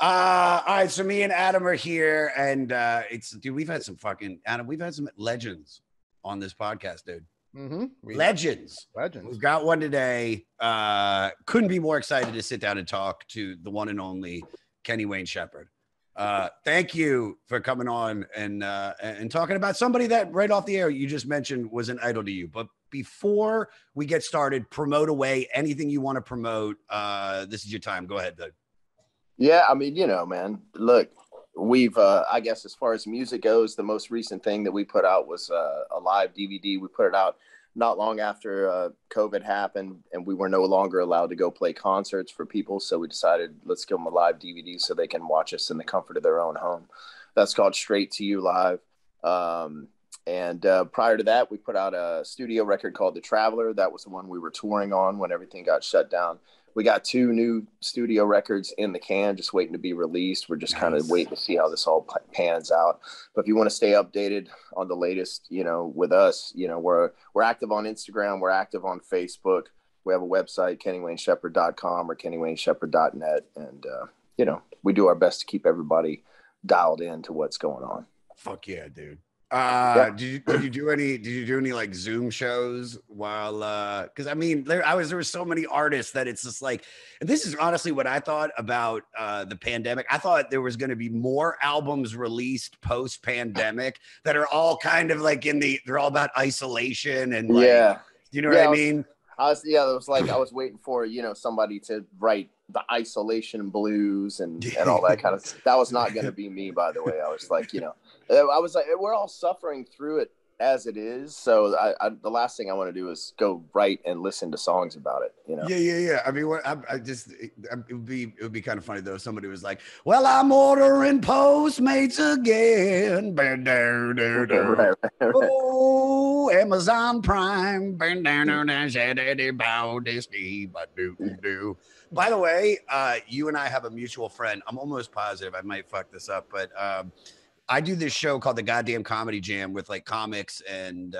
All right, so me and Adam are here, and dude, we've had some fucking Adam, we've had some legends on this podcast, dude. Legends. We've got one today. Couldn't be more excited to sit down and talk to the one and only Kenny Wayne Shepherd. Thank you for coming on and talking about somebody that right off the air you just mentioned was an idol to you. But before we get started, promote away anything you want to promote. This is your time. Go ahead, dude. Yeah, I mean, man, look, we've, I guess as far as music goes, the most recent thing that we put out was a live DVD. We put it out not long after COVID happened, and we were no longer allowed to go play concerts for people. So we decided, let's give them a live DVD so they can watch us in the comfort of their own home. That's called Straight to You Live. And prior to that, we put out a studio record called The Traveler. That was the one we were touring on when everything got shut down. We got 2 new studio records in the can, just waiting to be released. We're just kind of waiting to see how this all pans out. But if you want to stay updated on the latest, with us, we're active on Instagram. We're active on Facebook. We have a website, KennyWayneShepherd.com or KennyWayneShepherd.net. And, we do our best to keep everybody dialed in to what's going on. Fuck yeah, dude. Did you do any like Zoom shows while because I mean there were so many artists that it's just like, and this is honestly what I thought about the pandemic. I thought there was going to be more albums released post-pandemic that are all kind of like they're all about isolation and like, you know what I mean? It was like I was waiting for somebody to write the isolation blues and all that kind of stuff. That was not going to be me, by the way. I was like, I was like, we're all suffering through it as it is. So the last thing I want to do is go write and listen to songs about it. Yeah. I mean, it would be kind of funny though. Somebody was like, "Well, I'm ordering Postmates again." Right. Oh, Amazon Prime. By the way, you and I have a mutual friend. I'm almost positive I might fuck this up, but I do this show called the Goddamn Comedy Jam with like comics and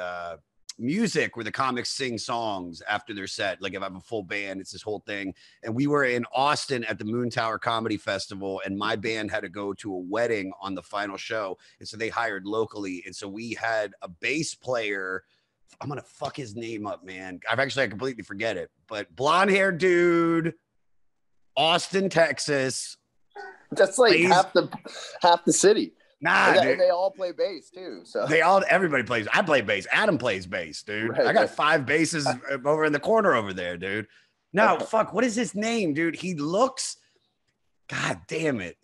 music where the comics sing songs after their set. Like if I have a full band, it's this whole thing. And we were in Austin at the Moon Tower Comedy Festival, and my band had to go to a wedding on the final show. And so they hired locally. And so we had a bass player. I'm going to fuck his name up, man. I completely forget it, but blonde haired dude, Austin, Texas. That's like half the city. Nah, they all play bass too. So everybody plays. I play bass. Adam plays bass, dude. Right. I got 5 basses over in the corner over there, dude. No, fuck. What is his name, dude? He looks. God damn it.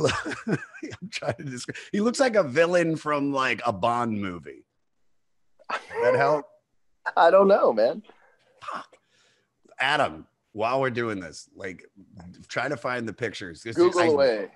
I'm trying to describe. He looks like a villain from like a Bond movie. Does that help? I don't know, man. Fuck. Adam, while we're doing this, like, try to find the pictures. Google away.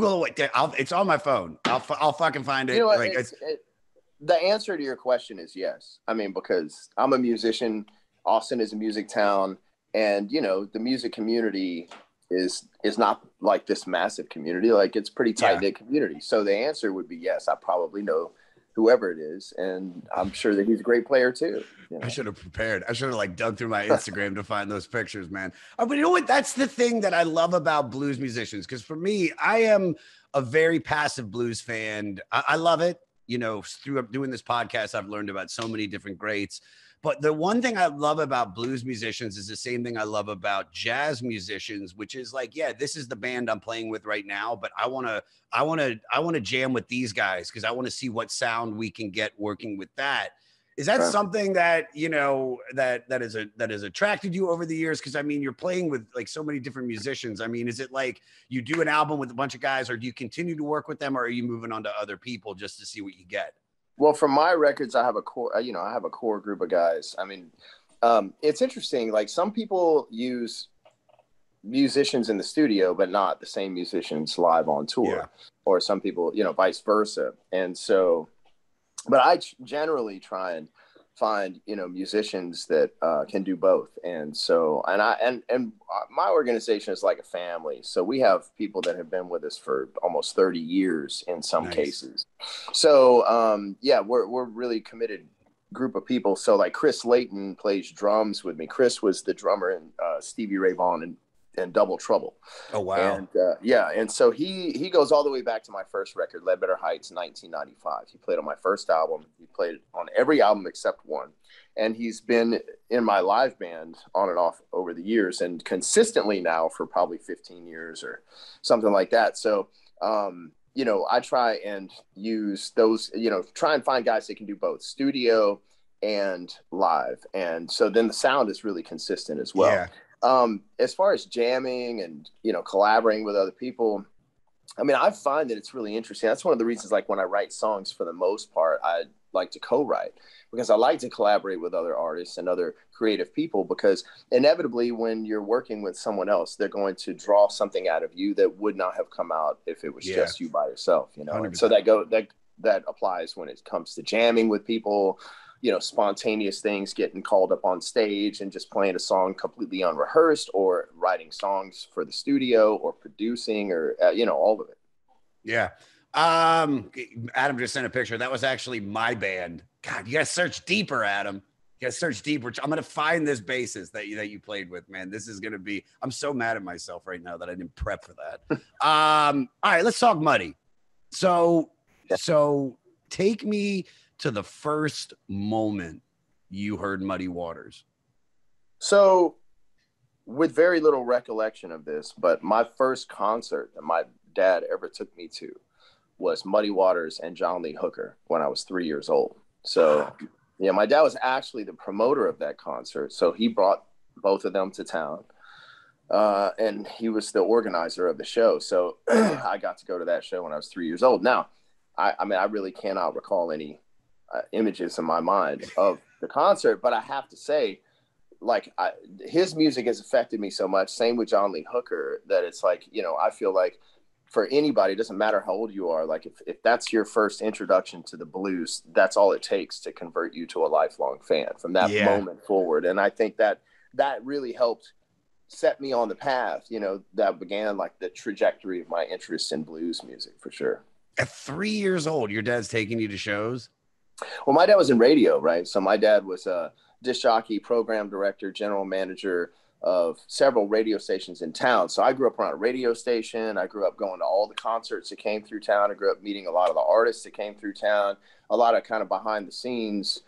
It's on my phone. I'll fucking find it. You know what, the answer to your question is yes. I mean, because I'm a musician. Austin is a music town, and the music community is not like this massive community. Like it's pretty tight knit community. So the answer would be yes. I probably know whoever it is, and I'm sure that he's a great player too. I should have prepared. I should have like dug through my Instagram to find those pictures, man. But you know what? That's the thing that I love about blues musicians, because for me, I am a very passive blues fan. I love it. Through doing this podcast, I've learned about so many different greats. But the one thing I love about blues musicians is the same thing I love about jazz musicians, which is like, yeah, this is the band I'm playing with right now, but I want to jam with these guys because I want to see what sound we can get working with that. Is that something that, that has attracted you over the years? Because I mean, you're playing with like so many different musicians. I mean, is it like you do an album with a bunch of guys, or do you continue to work with them, or are you moving on to other people just to see what you get? Well, for my records, I have a core, I have a core group of guys. I mean, it's interesting. Like some people use musicians in the studio, but not the same musicians live on tour, or some people, vice versa. And so, but I generally try and find, musicians that can do both. And so, and my organization is like a family. So we have people that have been with us for almost 30 years in some cases. So, we're really committed group of people. So like Chris Layton plays drums with me. Chris was the drummer in Stevie Ray Vaughan and Double Trouble. Oh, wow. And yeah, and so he goes all the way back to my first record, Ledbetter Heights, 1995. He played on my first album. He played on every album except one. And he's been in my live band on and off over the years, and consistently now for probably 15 years or something like that. So, you know, I try and use those, you know, try and find guys that can do both studio and live. And so then the sound is really consistent as well. Yeah. As far as jamming and, you know, collaborating with other people, I mean, I find that it's really interesting. That's one of the reasons, like when I write songs, for the most part, I like to co-write, because I like to collaborate with other artists and other creative people, because inevitably when you're working with someone else, they're going to draw something out of you that would not have come out if it was just you by yourself, you know. 100%. And so that applies when it comes to jamming with people, you know, spontaneous things, getting called up on stage and just playing a song completely unrehearsed, or writing songs for the studio, or producing, or you know, all of it. Yeah. Adam just sent a picture. That was actually my band. God, you gotta search deeper, Adam. You gotta search deeper. I'm gonna find this bassist that you played with, man. This is gonna be, I'm so mad at myself right now that I didn't prep for that. All right, let's talk Muddy. So take me to the first moment you heard Muddy Waters. So, with very little recollection of this, but my first concert that my dad ever took me to was Muddy Waters and John Lee Hooker when I was 3 years old. So, yeah, my dad was actually the promoter of that concert. So he brought both of them to town, and he was the organizer of the show. So I got to go to that show when I was 3 years old. Now, I mean, I really cannot recall any images in my mind of the concert, but I have to say, like, his music has affected me so much. Same with John Lee Hooker, that it's like, you know, I feel like for anybody, it doesn't matter how old you are, like if that's your first introduction to the blues, that's all it takes to convert you to a lifelong fan from that moment forward. And I think that really helped set me on the path, you know, that began like the trajectory of my interest in blues music, for sure. At 3 years old, your dad's taking you to shows? Well, my dad was in radio, right? So my dad was a disc jockey, program director, general manager of several radio stations in town. So I grew up around a radio station. I grew up going to all the concerts that came through town. I grew up meeting a lot of the artists that came through town, a lot of kind of behind the scenes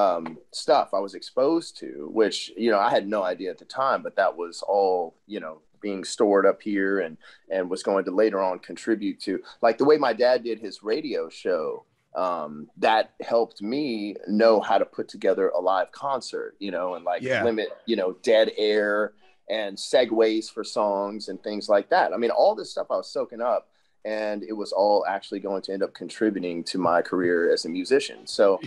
stuff I was exposed to, which, you know, I had no idea at the time, but that was all, you know, being stored up here and was going to later on contribute to, like, the way my dad did his radio show. That helped me know how to put together a live concert, you know, and like limit, you know, dead air and segues for songs and things like that. I mean, all this stuff I was soaking up, and it was all actually going to end up contributing to my career as a musician. So,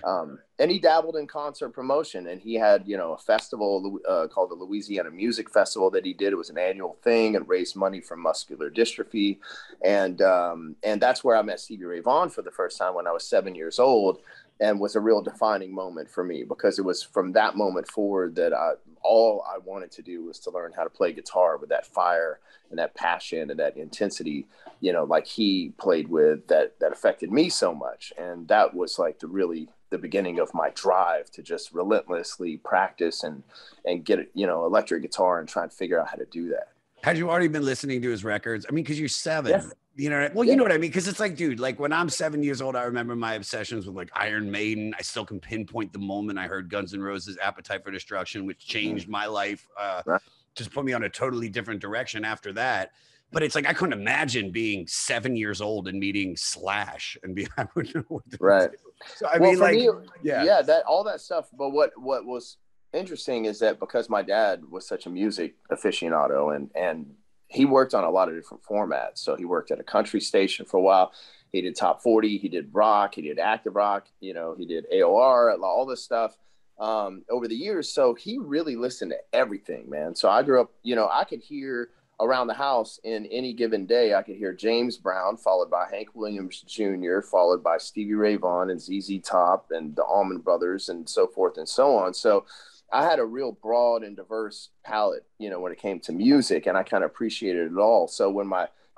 and he dabbled in concert promotion, and he had, you know, a festival called the Louisiana Music Festival that he did. It was an annual thing and raised money for muscular dystrophy. And that's where I met Stevie Ray Vaughan for the first time when I was 7 years old, and was a real defining moment for me, because it was from that moment forward that all I wanted to do was to learn how to play guitar with that fire and that passion and that intensity, you know, like he played with, that affected me so much. And that was like the beginning of my drive to just relentlessly practice and get, you know, electric guitar and try and figure out how to do that. Had you already been listening to his records? I mean, because you're 7. Yes. You know, well, you know what I mean? Because it's like, dude, like when I'm 7 years old, I remember my obsessions with like Iron Maiden. I still can pinpoint the moment I heard Guns N' Roses' Appetite for Destruction, which changed my life, just put me on a totally different direction after that. But it's like, I couldn't imagine being 7 years old and meeting Slash and be, I wouldn't know what to do. So I mean, like, me, that all that stuff. But what was interesting is that because my dad was such a music aficionado, and he worked on a lot of different formats. So he worked at a country station for a while. He did top 40, he did rock, he did active rock, you know, he did AOR, all this stuff over the years. So he really listened to everything, man. So I grew up, you know, I could hear around the house in any given day, I could hear James Brown, followed by Hank Williams Jr., followed by Stevie Ray Vaughan and ZZ Top and the Allman Brothers and so forth and so on. So I had a real broad and diverse palette, you know, when it came to music, and I kind of appreciated it all. So when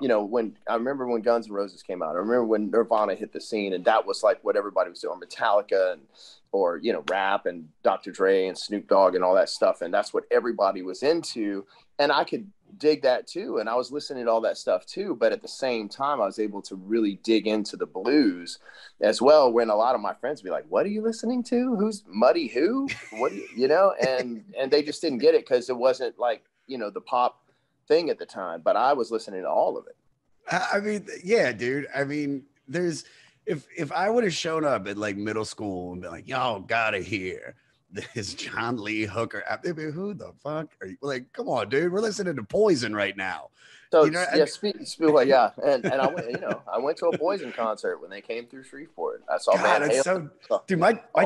I remember when Guns N' Roses came out, I remember when Nirvana hit the scene, and that was like what everybody was doing, Metallica or, you know, rap and Dr. Dre and Snoop Dogg and all that stuff. And that's what everybody was into. And I could dig that too. And I was listening to all that stuff too. But at the same time, I was able to really dig into the blues as well. When a lot of my friends would be like, what are you listening to? Who's Muddy who? What do you know? And they just didn't get it because it wasn't like, you know, the pop thing at the time. But I was listening to all of it. I mean, yeah, dude. I mean, there's if I would have shown up at like middle school and been like, y'all gotta hear this John Lee Hooker, they'd be, who the fuck are you? Like, come on, dude. We're listening to Poison right now. So You know, yeah, yeah, and I went, you know, I went to a Poison concert when they came through Shreveport. I saw God, Van it's Halen. so, dude. My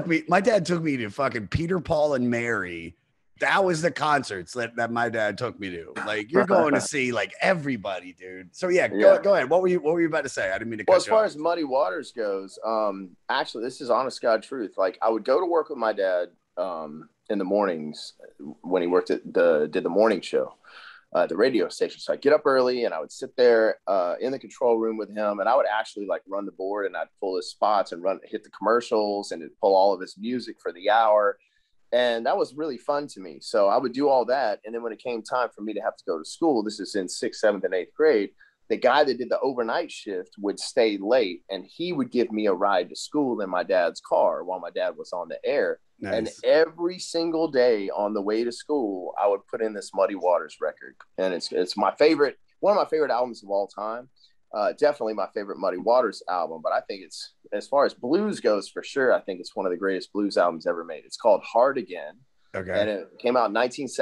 dad took me to fucking Peter, Paul, and Mary. That was the concerts that my dad took me to. Like, you're going to see like everybody, dude. So yeah, Yeah. go ahead. What were you about to say? I didn't mean to cut Well, as you far off. as Muddy Waters goes, actually, this is honest God truth. Like, I would go to work with my dad in the mornings when he worked at did the morning show. The radio station. So I'd get up early and I would sit there in the control room with him, and I would actually like run the board, and I'd pull his spots and hit the commercials and pull all of his music for the hour. And that was really fun to me. So I would do all that. And then when it came time for me to have to go to school, this is in 6th, 7th, and 8th grade, the guy that did the overnight shift would stay late, and he would give me a ride to school in my dad's car while my dad was on the air. Nice. And every single day on the way to school, I would put in this Muddy Waters record. And it's my favorite, one of my favorite albums of all time. Definitely my favorite Muddy Waters album, but I think it's, as far as blues goes, for sure, I think it's one of the greatest blues albums ever made. It's called Hard Again. Okay. And it came out in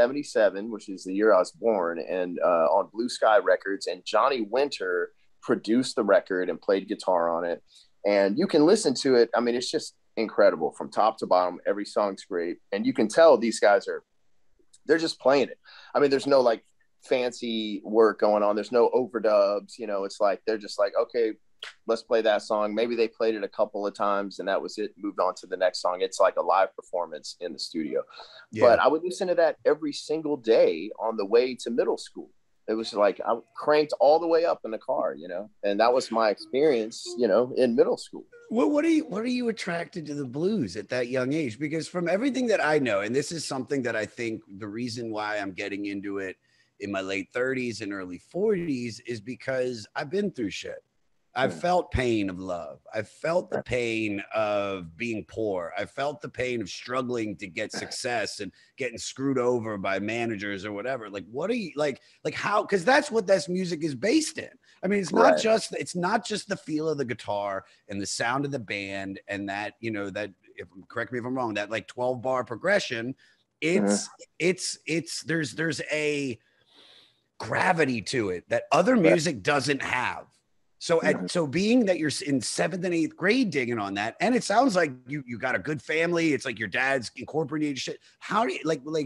1977, which is the year I was born, and on Blue Sky Records. And Johnny Winter produced the record and played guitar on it. And you can listen to it. I mean, it's just incredible from top to bottom. Every song's great. And you can tell these guys they're just playing it. I mean, there's no like fancy work going on. There's no overdubs. You know, it's like they're just like, okay, let's play that song. Maybe they played it a couple of times and that was it, moved on to the next song. It's like a live performance in the studio. Yeah. But I would listen to that every single day on the way to middle school. It was like I cranked all the way up in the car, you know, and that was my experience, you know, in middle school. Well, what are you attracted to the blues at that young age? Because from everything that I know, and this is something that I think the reason why I'm getting into it in my late 30s and early 40s is because I've been through shit. I've felt pain of love. I've felt the pain of being poor. I felt the pain of struggling to get success and getting screwed over by managers or whatever. Like, what are you like how, because that's what this music is based in. I mean, it's not just the feel of the guitar and the sound of the band and that, you know, that, if correct me if I'm wrong, that like 12 bar progression. It's there's a gravity to it that other music doesn't have. So so being that you're in 7th and 8th grade digging on that, and it sounds like you got a good family. It's like your dad's incorporated shit. How do you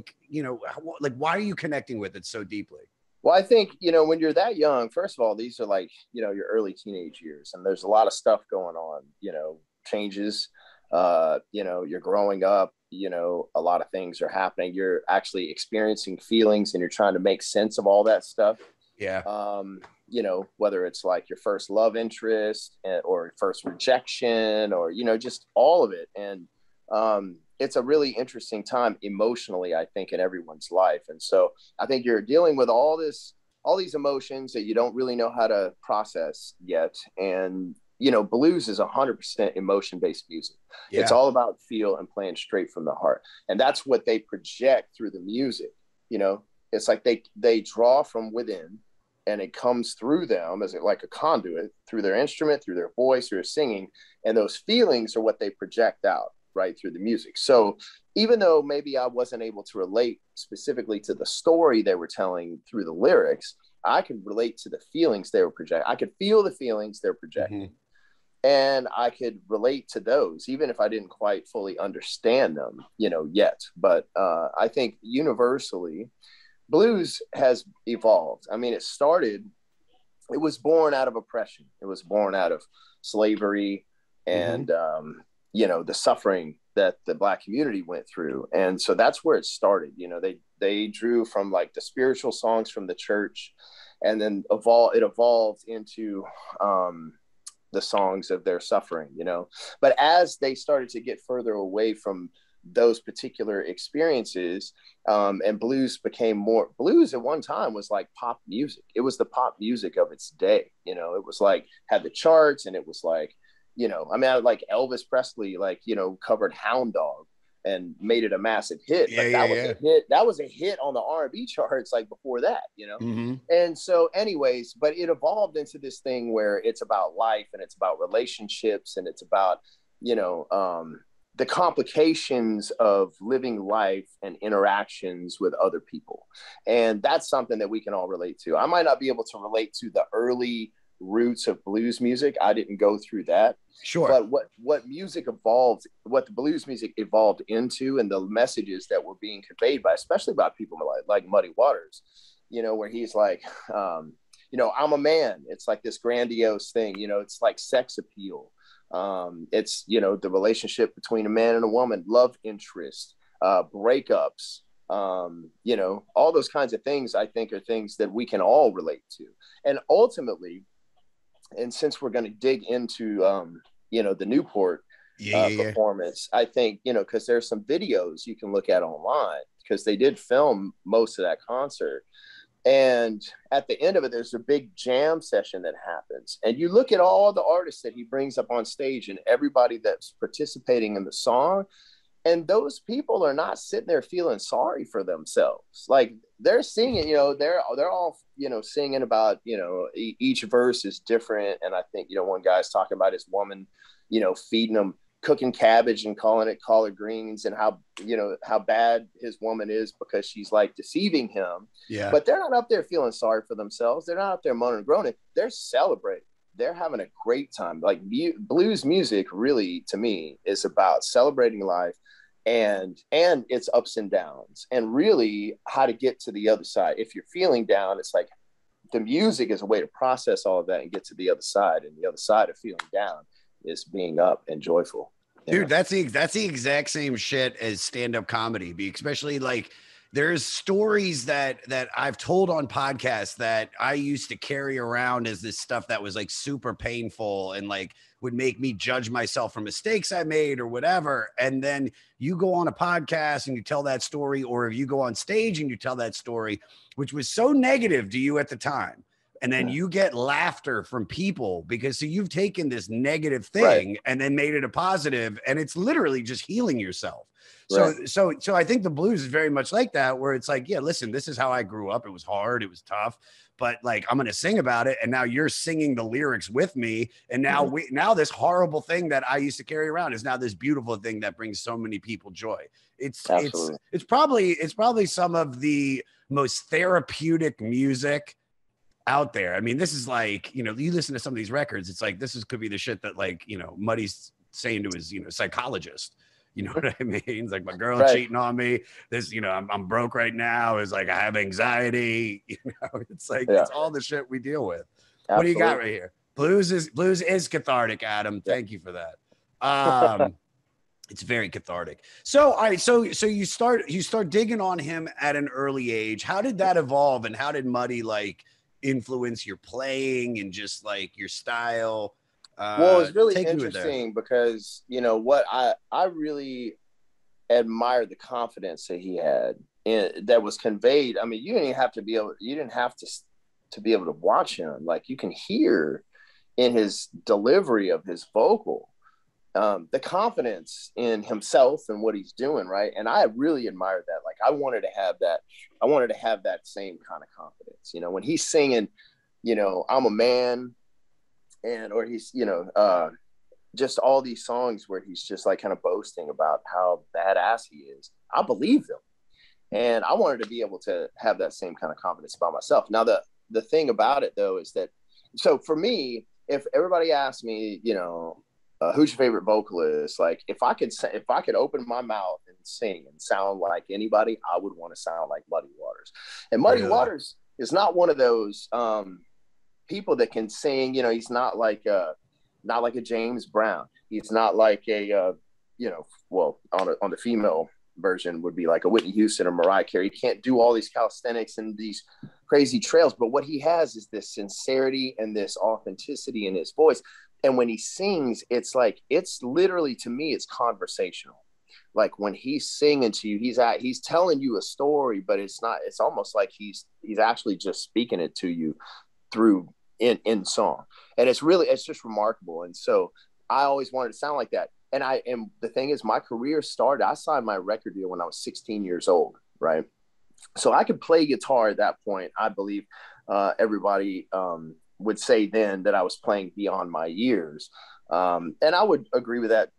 why are you connecting with it so deeply? Well, I think, you know, when you're that young, first of all, these are like, you know, your early teenage years, and there's a lot of stuff going on, you know, changes, you know, you're growing up, you know, a lot of things are happening. You're actually experiencing feelings and you're trying to make sense of all that stuff. Yeah. You know, whether it's like your first love interest or first rejection or, you know, just all of it. And it's a really interesting time emotionally, I think, in everyone's life. And so I think you're dealing with all these emotions that you don't really know how to process yet. And, you know, blues is 100% emotion-based music. Yeah. It's all about feel and playing straight from the heart. And that's what they project through the music. You know, it's like they draw from within, and it comes through them as like a conduit through their instrument, through their voice, through their singing. And those feelings are what they project out right through the music. So even though maybe I wasn't able to relate specifically to the story they were telling through the lyrics, I could relate to the feelings they were projecting. I could feel the feelings they're projecting. Mm-hmm. And I could relate to those, even if I didn't quite fully understand them, you know, yet. But I think universally, blues has evolved. I mean, it was born out of oppression. It was born out of slavery and, you know, the suffering that the Black community went through. And so that's where it started. You know, they drew from like the spiritual songs from the church, and then it evolved into the songs of their suffering, you know. But as they started to get further away from those particular experiences. And blues at one time was like pop music. It was the pop music of its day. You know, it was like, had the charts, and it was like, you know, I mean, like Elvis Presley, like, you know, covered Hound Dog and made it a massive hit. Yeah, But yeah, that was yeah. a hit. That was a hit on the R&B charts, like before that, you know? Mm-hmm. And so anyways, but it evolved into this thing where it's about life, and it's about relationships, and it's about, you know, the complications of living life and interactions with other people. And that's something that we can all relate to. I might not be able to relate to the early roots of blues music. I didn't go through that. Sure. But what music evolved, what the blues music evolved into, and the messages that were being conveyed by, especially by people like Muddy Waters, you know, where he's like, you know, I'm a man. It's like this grandiose thing, you know, it's like sex appeal. It's, you know, the relationship between a man and a woman, love interest, breakups, you know, all those kinds of things, I think, are things that we can all relate to. And ultimately, and since we're going to dig into, you know, the Newport performance, I think, you know, because there's some videos you can look at online, because they did film most of that concert. And at the end of it, there's a big jam session that happens. And you look at all the artists that he brings up on stage and everybody that's participating in the song. And those people are not sitting there feeling sorry for themselves. Like, they're singing, you know, they're all, you know, singing about, you know, each verse is different. And I think, you know, one guy's talking about his woman, you know, feeding him, cooking cabbage and calling it collard greens, and how, you know, how bad his woman is because she's like deceiving him. Yeah. But they're not up there feeling sorry for themselves. They're not up there moaning and groaning. They're celebrating. They're having a great time. Like, blues music really, to me, is about celebrating life and its ups and downs, and really how to get to the other side. If you're feeling down, it's like the music is a way to process all of that and get to the other side. And the other side of feeling down is being up and joyful. Dude, that's the exact same shit as stand-up comedy, especially like there's stories that I've told on podcasts that I used to carry around as this stuff that was like super painful and like would make me judge myself for mistakes I made or whatever. And then you go on a podcast and you tell that story, or if you go on stage and you tell that story, which was so negative to you at the time, and then you get laughter from people because so you've taken this negative thing and then made it a positive, and it's literally just healing yourself. So I think the blues is very much like that, where it's like, yeah, listen, this is how I grew up. It was hard. It was tough, but like, I'm going to sing about it. And now you're singing the lyrics with me. And now now this horrible thing that I used to carry around is now this beautiful thing that brings so many people joy. It's probably some of the most therapeutic music out there. I mean, this is like, you know, you listen to some of these records, it's like, could be the shit that like, you know, Muddy's saying to his, you know, psychologist, you know what I mean? It's like, my girl cheating on me. This, you know, I'm broke right now. It's like, I have anxiety, you know, it's like, it's all the shit we deal with. Absolutely. What do you got right here? Blues is cathartic, Adam. Thank you for that. It's very cathartic. So, all right. So you start digging on him at an early age. How did that evolve, and how did Muddy like influence your playing and just like your style? Well, it's really interesting because, you know, what I really admired the confidence that he had that was conveyed. I mean, you didn't have to be able to watch him. Like, you can hear in his delivery of his vocal, the confidence in himself and what he's doing. Right. And I really admired that. Like, I wanted to have that same kind of confidence, you know, when he's singing, you know, I'm a man, or he's, you know, just all these songs where he's just like kind of boasting about how badass he is. I believe them. And I wanted to be able to have that same kind of confidence about myself. Now, the thing about it though, is that, so for me, if everybody asked me, you know, who's your favorite vocalist? Like, if I could open my mouth and sing and sound like anybody, I would want to sound like Muddy Waters. And Muddy Waters is not one of those people that can sing. You know, he's not like a James Brown. He's not like a you know, well, on the female version would be like a Whitney Houston or Mariah Carey. He can't do all these calisthenics and these crazy trails, but what he has is this sincerity and this authenticity in his voice. And when he sings, it's like, it's literally, to me, it's conversational. like when he's singing to you, he's telling you a story, but it's almost like he's actually just speaking it to you through in song. And it's just remarkable. And so I always wanted to sound like that. And the thing is, my career started, I signed my record deal when I was 16 years old, right? So I could play guitar at that point. I believe everybody would say then that I was playing beyond my years. And I would agree with that,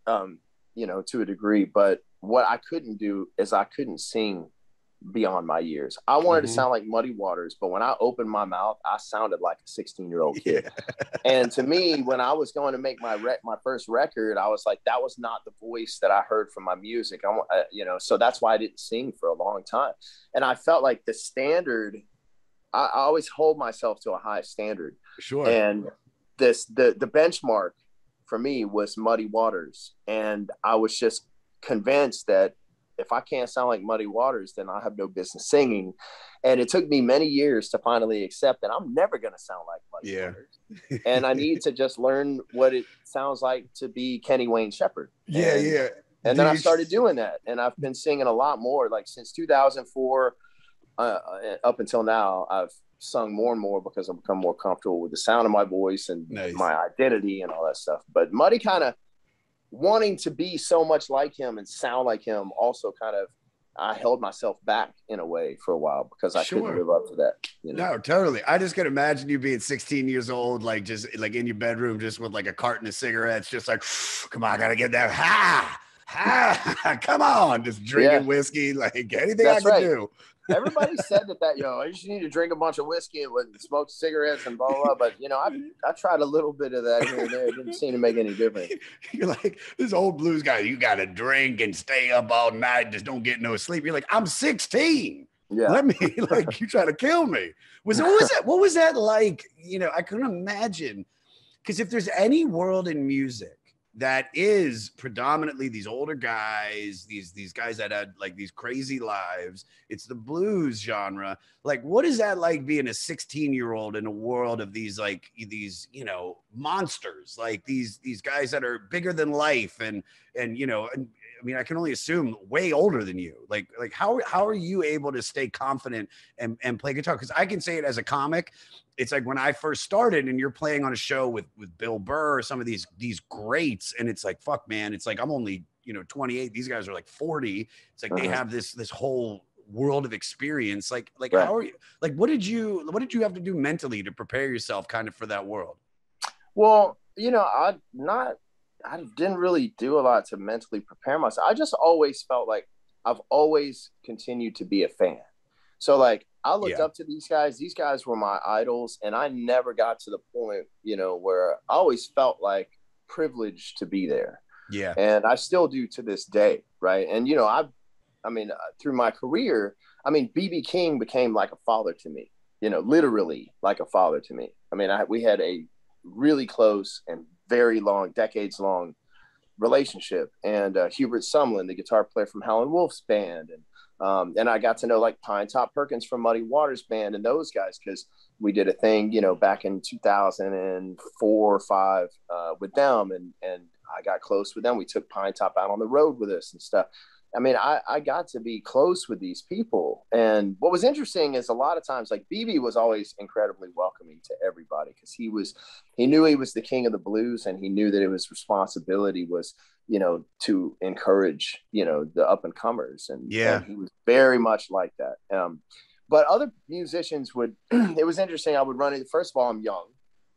to a degree. But what I couldn't do is I couldn't sing beyond my years. I wanted to sound like Muddy Waters, but when I opened my mouth, I sounded like a 16-year-old kid. And to me, when I was going to make my first record, I was like, that was not the voice that I heard from my music. So that's why I didn't sing for a long time. And I felt like the standard, I always hold myself to a high standard. Sure. And the benchmark for me was Muddy Waters. And I was just convinced that if I can't sound like Muddy Waters, then I have no business singing. And it took me many years to finally accept that I'm never going to sound like Muddy Waters. And I need to just learn what it sounds like to be Kenny Wayne Shepherd. And then I started doing that. And I've been singing a lot more, like since 2004 up until now. I've sung more and more because I've become more comfortable with the sound of my voice and my identity and all that stuff. But Muddy kind of wanting to be so much like him and sound like him also kind of, I held myself back in a way for a while because I couldn't live up to that. No, totally. I just can imagine you being 16 years old, like just like in your bedroom, just with like a carton of cigarettes, just like, come on, I gotta get that. Come on, just drinking whiskey, like anything I can do. Everybody said that, I just need to drink a bunch of whiskey and smoke cigarettes and blah, blah, blah. But, I tried a little bit of that here and there. It didn't seem to make any difference. You're like, this old blues guy, you got to drink and stay up all night, just don't get no sleep. You're like, I'm 16. Yeah. Let me, like, you try to kill me. What was that like? I couldn't imagine. Because if there's any world in music that is predominantly these older guys, these guys that had like these crazy lives, it's the blues genre. Like, what is that like being a 16-year-old in a world of these monsters, like these guys that are bigger than life and I mean, I can only assume way older than you. Like how are you able to stay confident and play guitar? Because I can say it as a comic. It's like when I first started and you're playing on a show with Bill Burr or some of these greats, and it's like, fuck, man, it's like I'm only 28. These guys are like 40. It's like they have this whole world of experience. Like how are you? Like what did you have to do mentally to prepare yourself kind of for that world? Well, I didn't really do a lot to mentally prepare myself. I just always felt like I've always continued to be a fan. So like I looked up to these guys. These guys were my idols. And I never got to the point, where I always felt like privileged to be there. Yeah. And I still do to this day. Right. And, through my career, B.B. King became like a father to me, literally like a father to me. We had a really close and very long, decades long relationship. And Hubert Sumlin, the guitar player from Howlin' Wolf's band. And I got to know like Pine Top Perkins from Muddy Waters band and those guys, because we did a thing, back in 2004 or 5 with them. And I got close with them. We took Pine Top out on the road with us and stuff. I got to be close with these people. And what was interesting is a lot of times, like BB was always incredibly welcoming to everybody because he knew he was the king of the blues, and he knew that his responsibility was, to encourage, the up and comers. And he was very much like that. But other musicians would, it was interesting. I would run into, first of all, I'm young.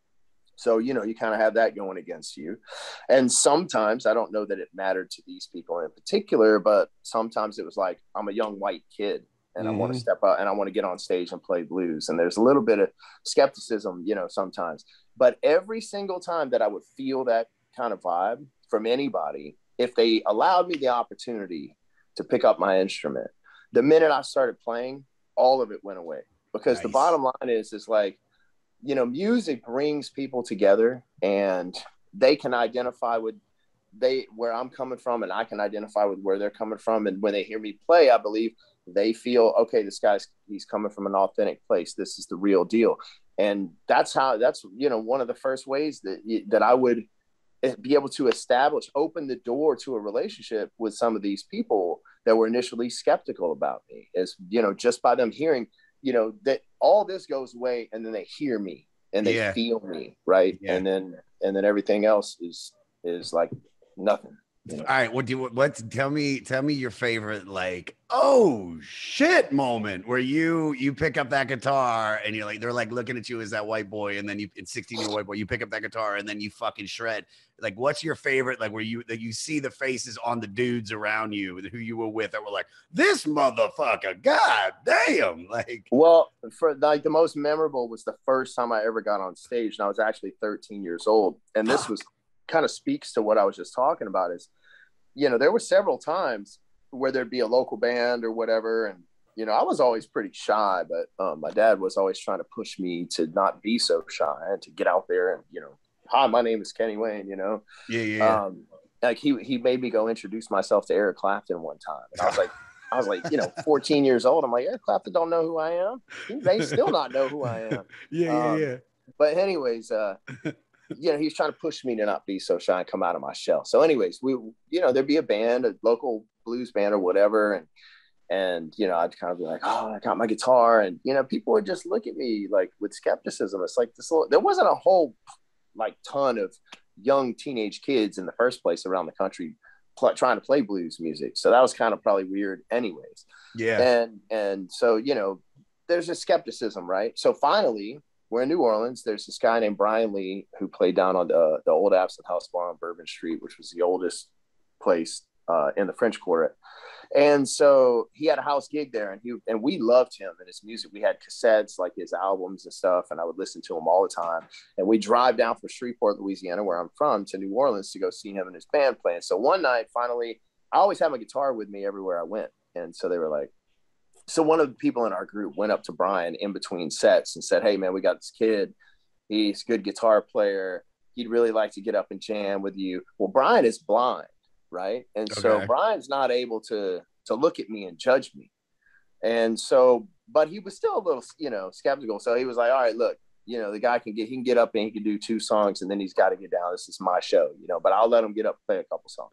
So, you kind of have that going against you. And sometimes, I don't know that it mattered to these people in particular, but sometimes it was like, I'm a young white kid and I want to step out and I want to get on stage and play blues. And there's a little bit of skepticism, sometimes. But every single time that I would feel that kind of vibe from anybody, if they allowed me the opportunity to pick up my instrument, the minute I started playing, all of it went away. Because the bottom line is like, music brings people together, and they can identify with where I'm coming from, and I can identify with where they're coming from. And when they hear me play, I believe they feel, okay, he's coming from an authentic place. This is the real deal. And that's one of the first ways that I would be able to open the door to a relationship with some of these people that were initially skeptical about me, is, you know, just by them hearing, you know, that all this goes away, and then they hear me and they feel me. Right. Yeah. And then everything else is like nothing. You know? All right. Tell me your favorite, like, oh shit moment where you pick up that guitar and you're like, they're like looking at you as that white boy, and then it's 16-year white boy, you pick up that guitar and then you fucking shred. Like, what's your favorite, like, where you see the faces on the dudes around you who you were with that were like, this motherfucker, god damn. Like, well, for like the most memorable was the first time I ever got on stage, and I was actually 13 years old. And this was kind of speaks to what I was just talking about, is, you know, there were several times where there'd be a local band or whatever. And, you know, I was always pretty shy, but my dad was always trying to push me to not be so shy and to get out there and, you know, hi, my name is Kenny Wayne, you know? Yeah. Like he made me go introduce myself to Eric Clapton one time. And I was like, you know, 14 years old. I'm like, Eric Clapton don't know who I am. They still not know who I am. Yeah. But anyways, you know, he's trying to push me to not be so shy and come out of my shell. So anyways, you know, there'd be a band, a local blues band or whatever. And, you know, I'd kind of be like, oh, I got my guitar. And, you know, people would just look at me like with skepticism. It's like there wasn't a whole like ton of young teenage kids in the first place around the country trying to play blues music. So that was kind of probably weird anyways. Yeah. And so, you know, there's a skepticism, right? So finally, we're in New Orleans. There's this guy named Brian Lee who played down on the old Absinthe House Bar on Bourbon Street, which was the oldest place in the French Quarter. And so he had a house gig there, and we loved him and his music. We had cassettes, like his albums and stuff, and I would listen to him all the time. And we drive down from Shreveport, Louisiana, where I'm from, to New Orleans to go see him and his band playing. So one night, finally, I always had my guitar with me everywhere I went. And so they were like, so one of the people in our group went up to Brian in between sets and said, hey, man, we got this kid. He's a good guitar player. He'd really like to get up and jam with you. Well, Brian is blind, right? And so Brian's not able to look at me and judge me. And so, but he was still a little, you know, skeptical. So he was like, all right, look, you know, the guy he can get up and he can do 2 songs, and then he's got to get down. This is my show, you know, but I'll let him get up and play a couple songs.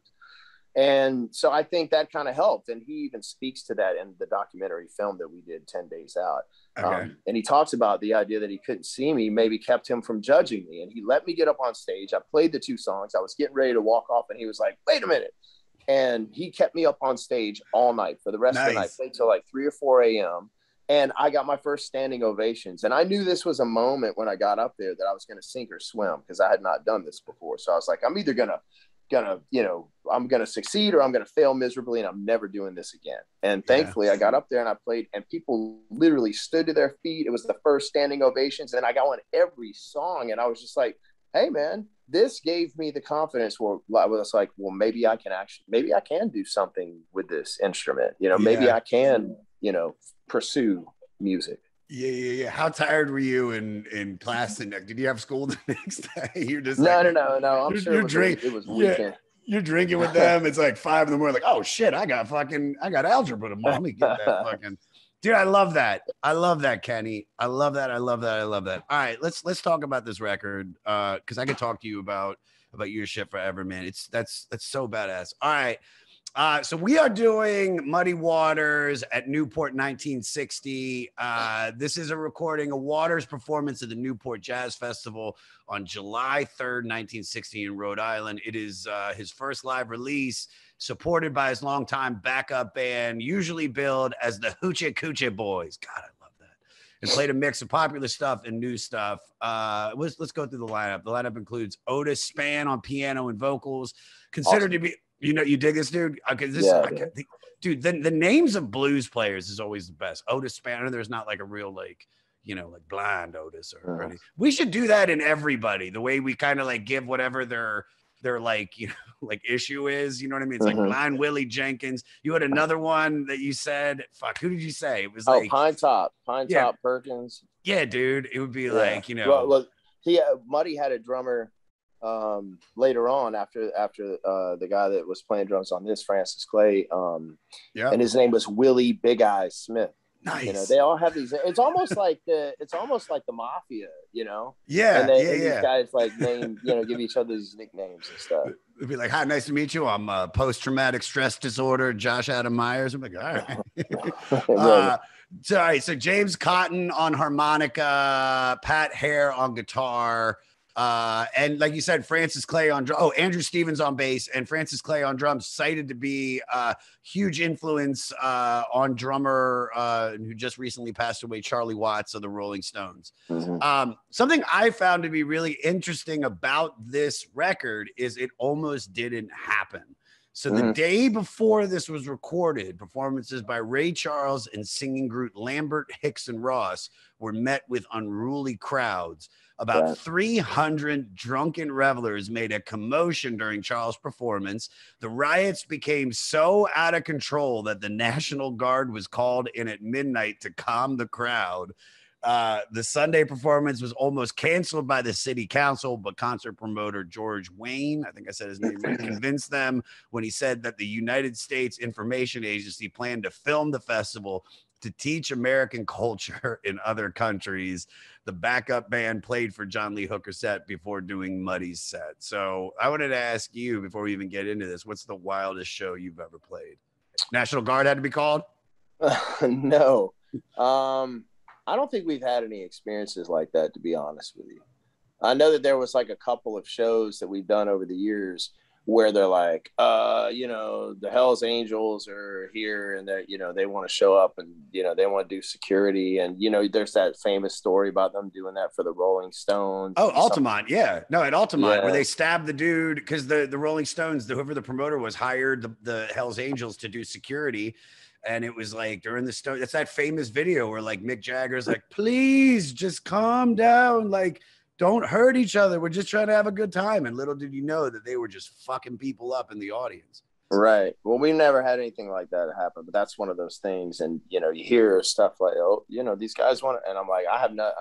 And so I think that kind of helped. And he even speaks to that in the documentary film that we did 10 Days Out. And he talks about the idea that he couldn't see me maybe kept him from judging me. And he let me get up on stage. I played the 2 songs. I was getting ready to walk off, and he was like, wait a minute. And he kept me up on stage all night for the rest of the night. Played till like 3 or 4 a.m. And I got my first standing ovations. And I knew this was a moment when I got up there that I was going to sink or swim, because I had not done this before. So I was like, I'm either gonna, you know, I'm going to succeed or I'm going to fail miserably, and I'm never doing this again. And thankfully I got up there and I played, and people literally stood to their feet. It was the first standing ovations. And I got on every song, and I was just like, hey man, this gave me the confidence where I was like, well, maybe I can do something with this instrument. You know, maybe I can, you know, pursue music. Yeah. How tired were you in class? And did you have school the next day? You're just no. I'm sure it was weekend. You're drinking with them. It's like 5 a.m. Like, oh shit, I got algebra tomorrow. Let me get that fucking. Dude, I love that. I love that, Kenny. I love that. All right, let's talk about this record, because I could talk to you about your shit forever, man. That's so badass. All right. So we are doing Muddy Waters at Newport 1960. This is a recording of Waters' performance at the Newport Jazz Festival on July 3rd, 1960 in Rhode Island. It is his first live release, supported by his longtime backup band, usually billed as the Hoochie Coochie Boys. God, I love that. And played a mix of popular stuff and new stuff. Let's go through the lineup. The lineup includes Otis Spann on piano and vocals, considered to be... You know, you dig this, dude? Okay, dude, the names of blues players is always the best. Otis Spann, there's not like a real, like, you know, like blind Otis or anything. We should do that in everybody, the way we kind of like give whatever their like, you know, like issue is, you know what I mean? It's like blind Willie Jenkins. You had another one that you said, fuck, who did you say? It was like Pine Top Perkins. Yeah, dude. It would be like, you know. Well, Muddy had a drummer later on after the guy that was playing drums on this, Francis Clay, and his name was Willie Big Eye Smith. You know, Nice. they all have these. It's almost like the mafia. You know. Yeah, And yeah, these yeah. guys like give each other these nicknames and stuff. It'd be like, "Hi, nice to meet you. I'm post-traumatic stress disorder, Josh Adam Myers." I'm like, "All right." Right. So, all right. So James Cotton on harmonica, Pat Hare on guitar, and like you said, Francis Clay on drum. Oh, Andrew Stevens on bass and Francis Clay on drums. Cited to be a huge influence on drummer who just recently passed away, Charlie Watts of the Rolling Stones. Something I found to be really interesting about this record is it almost didn't happen. So the day before this was recorded, performances by Ray Charles and singing group Lambert, Hicks, and Ross were met with unruly crowds. About 300 drunken revelers made a commotion during Charles' performance. The riots became so out of control that the National Guard was called in at midnight to calm the crowd. The Sunday performance was almost canceled by the city council, but concert promoter George Wayne, I think I said his name right, convinced them when he said that the United States Information Agency planned to film the festival to teach American culture in other countries. The backup band played for John Lee Hooker's set before doing Muddy's set. So I wanted to ask you, before we even get into this, what's the wildest show you've ever played? National Guard had to be called? No. I don't think we've had any experiences like that, to be honest with you. I know that there was like a couple of shows that we've done over the years where they're like, the Hells Angels are here and that, they want to show up and, they want to do security. And, there's that famous story about them doing that for the Rolling Stones. Oh, Altamont. Yeah. No, at Altamont, where Yeah. they stabbed the dude because the Rolling Stones, whoever the promoter was, hired the Hells Angels to do security. And it was like during the Stone, it's that famous video where like Mick Jagger's like, please just calm down. Like, don't hurt each other. We're just trying to have a good time. And little did you know that they were just fucking people up in the audience. Right. Well, we never had anything like that happen, but that's one of those things. And, you hear stuff like, oh, these guys want to, and I'm like, I have not,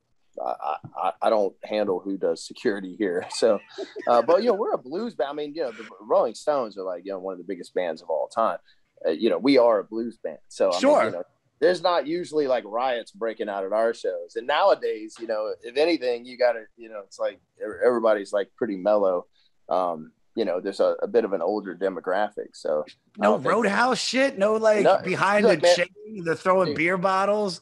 I don't handle who does security here. So, but, we're a blues band. I mean, the Rolling Stones are like, one of the biggest bands of all time. We are a blues band. So, I mean, there's not usually like riots breaking out at our shows. And nowadays, if anything, you got to, it's like everybody's like pretty mellow. There's a bit of an older demographic. So no Roadhouse shit. No, behind the chain, they're throwing beer bottles.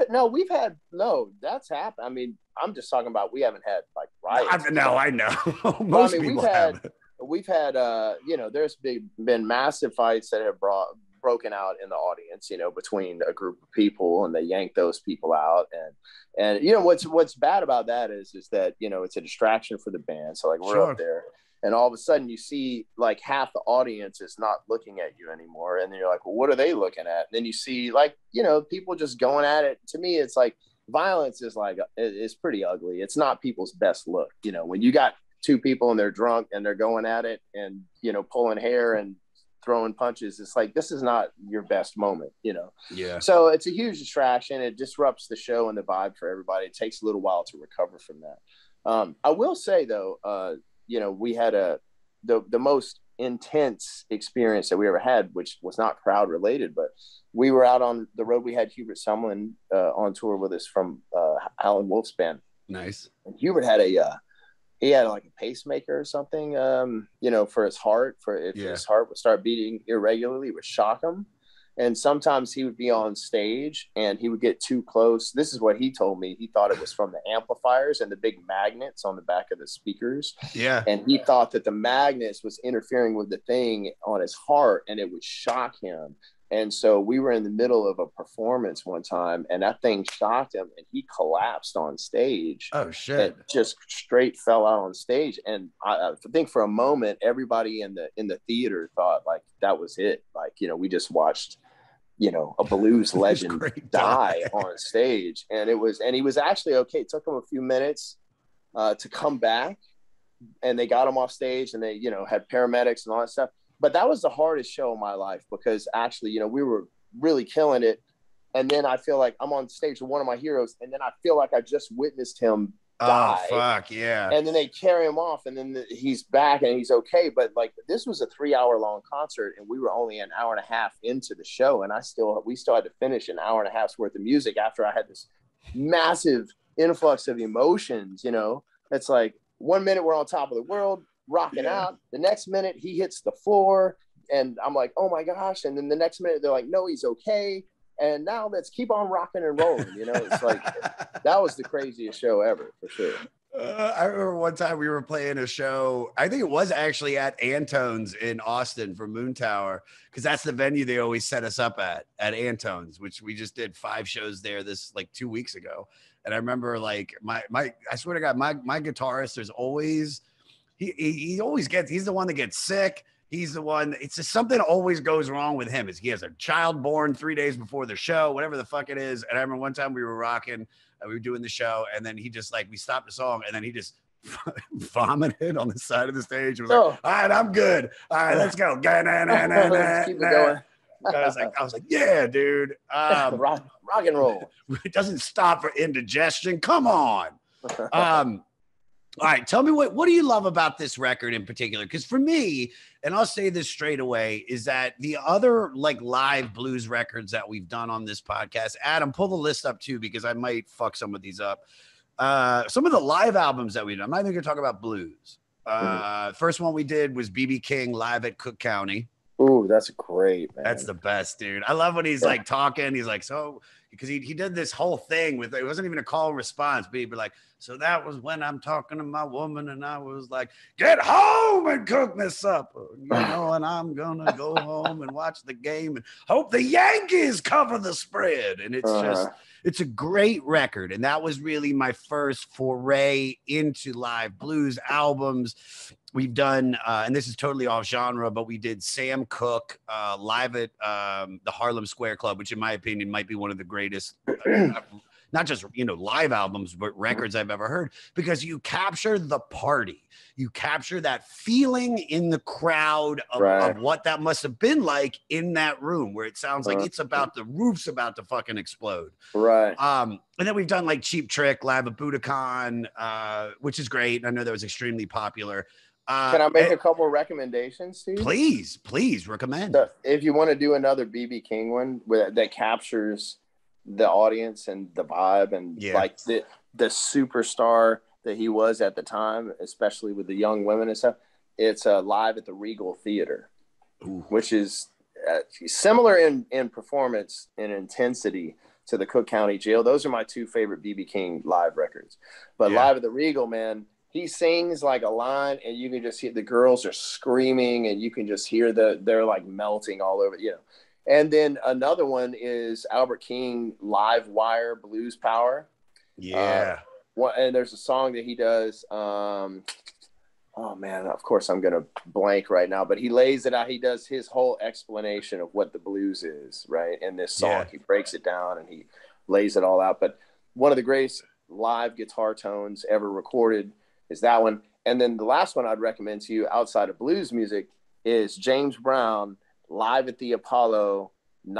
That's happened. I mean, I'm just talking about, we haven't had like riots. I know. Most people have. We've had, there's been massive fights that have broken out in the audience, between a group of people, and they yank those people out. And what's bad about that is that, it's a distraction for the band. So like we're up there and all of a sudden you see like half the audience is not looking at you anymore. And then you're like, well, what are they looking at? And then you see like, people just going at it. To me, it's like violence is like, it's pretty ugly. It's not people's best look. When you got two people and they're drunk and they're going at it and, pulling hair and throwing punches, it's like, this is not your best moment, Yeah. So it's a huge distraction. It disrupts the show and the vibe for everybody. It takes a little while to recover from that. I will say though, we had the most intense experience that we ever had, which was not crowd related, but we were out on the road. We had Hubert Sumlin on tour with us from Halen Wolf's band. Nice. And Hubert had he had like a pacemaker or something, for his heart, if his heart would start beating irregularly, it would shock him. And sometimes he would be on stage and he would get too close. This is what he told me. He thought it was from the amplifiers and the big magnets on the back of the speakers. Yeah. And he thought that the magnets was interfering with the thing on his heart and it would shock him. And so we were in the middle of a performance one time and that thing shocked him and he collapsed on stage. Oh shit. And just straight fell out on stage. And I think for a moment, everybody in the theater thought like that was it. Like, we just watched, a blues legend die on stage. And he was actually okay. It took him a few minutes to come back and they got him off stage and they, had paramedics and all that stuff. But that was the hardest show of my life because actually, we were really killing it. And then I feel like I'm on stage with one of my heroes. And then I feel like I just witnessed him Oh, fuck, yeah. And then they carry him off, and then he's back and he's okay. But like, this was a 3 hour long concert, and we were only an hour and a half into the show, and we still had to finish an hour and a half's worth of music after I had this massive influx of emotions. You know, it's like 1 minute we're on top of the world, rocking out. The next minute he hits the floor, and I'm like, oh my gosh. And then the next minute they're like, no, he's okay. And now let's keep on rocking and rolling. You know, it's like, that was the craziest show ever, for sure. I remember one time we were playing a show. I think it was actually at Antone's in Austin for Moon Tower, because that's the venue they always set us up at Antone's, which we just did 5 shows there this like 2 weeks ago. And I remember like my I swear to God, my guitarist, there's always he always gets, he's the one that gets sick. He's the one, it's just something always goes wrong with him. He has a child born 3 days before the show, whatever the fuck it is. And I remember one time we were rocking, we were doing the show, and then he just like, we stopped the song, and then he just vomited on the side of the stage. Was like, all right, I'm good. All right, let's go. Let's keep it going. I was like, yeah, dude. Rock and roll. It doesn't stop for indigestion. Come on. All right, tell me what do you love about this record in particular? Because for me, and I'll say this straight away, is that the other like live blues records that we've done on this podcast, Adam, pull the list up too, because I might fuck some of these up. Some of the live albums that we did, I'm not even gonna talk about blues. First one we did was B.B. King live at Cook County. Ooh, that's great, man. That's the best, dude. I love when he's like talking. He's like, so, because he did this whole thing with, it wasn't even a call and response, but he'd be like, so that was when I'm talking to my woman, and I was like, get home and cook me supper, you know, and I'm gonna go home and watch the game and hope the Yankees cover the spread. And it's just, it's a great record. And that was really my first foray into live blues albums. We've done, and this is totally off genre, but we did Sam Cooke live at the Harlem Square Club, which in my opinion might be one of the greatest, not just, you know, live albums, but records I've ever heard, because you capture the party. You capture that feeling in the crowd of what that must have been like in that room, where it sounds like it's about, the roof's about to fucking explode. Right. And then we've done like Cheap Trick live at Budokan, which is great. I know that was extremely popular. Can I make a couple of recommendations, Steve? Please recommend. So if you want to do another BB King one that captures the audience and the vibe and like the superstar that he was at the time, especially with the young women and stuff, it's live at the Regal Theater, which is similar in performance and intensity to the Cook County Jail. Those are my 2 favorite BB King live records. But live at the Regal, man, he sings like a line, and you can just hear the girls are screaming, and you can just hear they're like melting all over, you know. And then another one is Albert King Live Wire Blues Power. Yeah. And there's a song that he does. Oh man, of course I'm gonna blank right now, but he lays it out. He does his whole explanation of what the blues is, right? In this song, he breaks it down and he lays it all out. But one of the greatest live guitar tones ever recorded is that one. And then the last one I'd recommend to you outside of blues music is James Brown live at the Apollo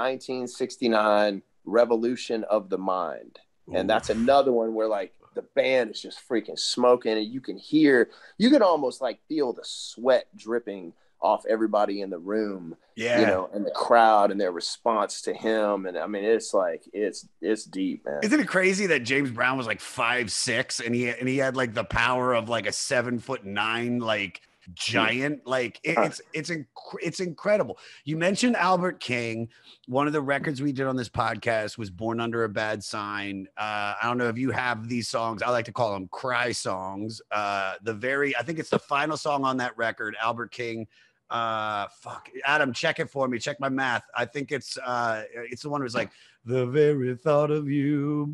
1969 Revolution of the Mind. And that's another one where like the band is just freaking smoking, and you can almost like feel the sweat dripping off everybody in the room, you know, and the crowd and their response to him. And I mean, it's like, it's deep, man. Isn't it crazy that James Brown was like 5'6" and he had like the power of like a 7'9" like giant? Like it's incredible. You mentioned Albert King. One of the records we did on this podcast was Born Under a Bad Sign. I don't know if you have these songs. I like to call them cry songs. I think it's the final song on that record, Albert King. Adam, check it for me. Check my math. I think it's the one who's like, the very thought of you.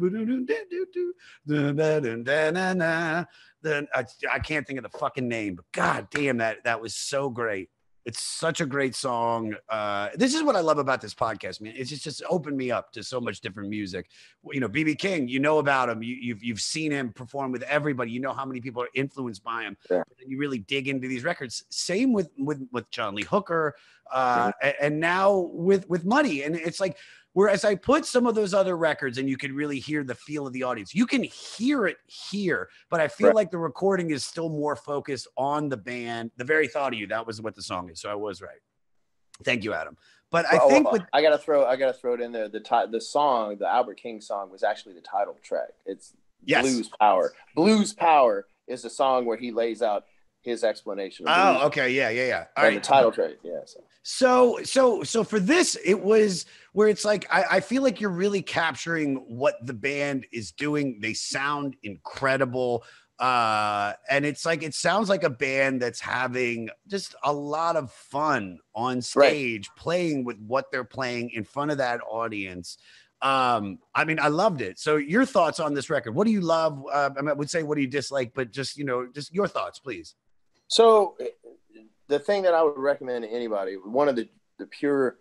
Then I can't think of the fucking name, but god damn, that was so great. It's such a great song. This is what I love about this podcast, man. It's just opened me up to so much different music. You know, BB King, you know about him. You've seen him perform with everybody. You know how many people are influenced by him. But then you really dig into these records. Same with John Lee Hooker, and now with Muddy. And it's like, Whereas I put some of those other records and you can really hear the feel of the audience. You can hear it here, but I feel like the recording is still more focused on the band. The Very Thought of You, that was what the song is. So I was right. Thank you, Adam. But I think I gotta throw it in there. The song, the Albert King song, was actually the title track. It's Blues Power. Blues Power is the song where he lays out his explanation of blues. Okay, yeah. All right. The title track, yeah. So for this, it was where it's like I feel like you're really capturing what the band is doing. They sound incredible. And it's like it sounds like a band that's having just a lot of fun on stage, playing with what they're playing in front of that audience. I mean, I loved it. So your thoughts on this record? What do you love? I would say what do you dislike, but just just your thoughts, please. So the thing that I would recommend to anybody, one of the pure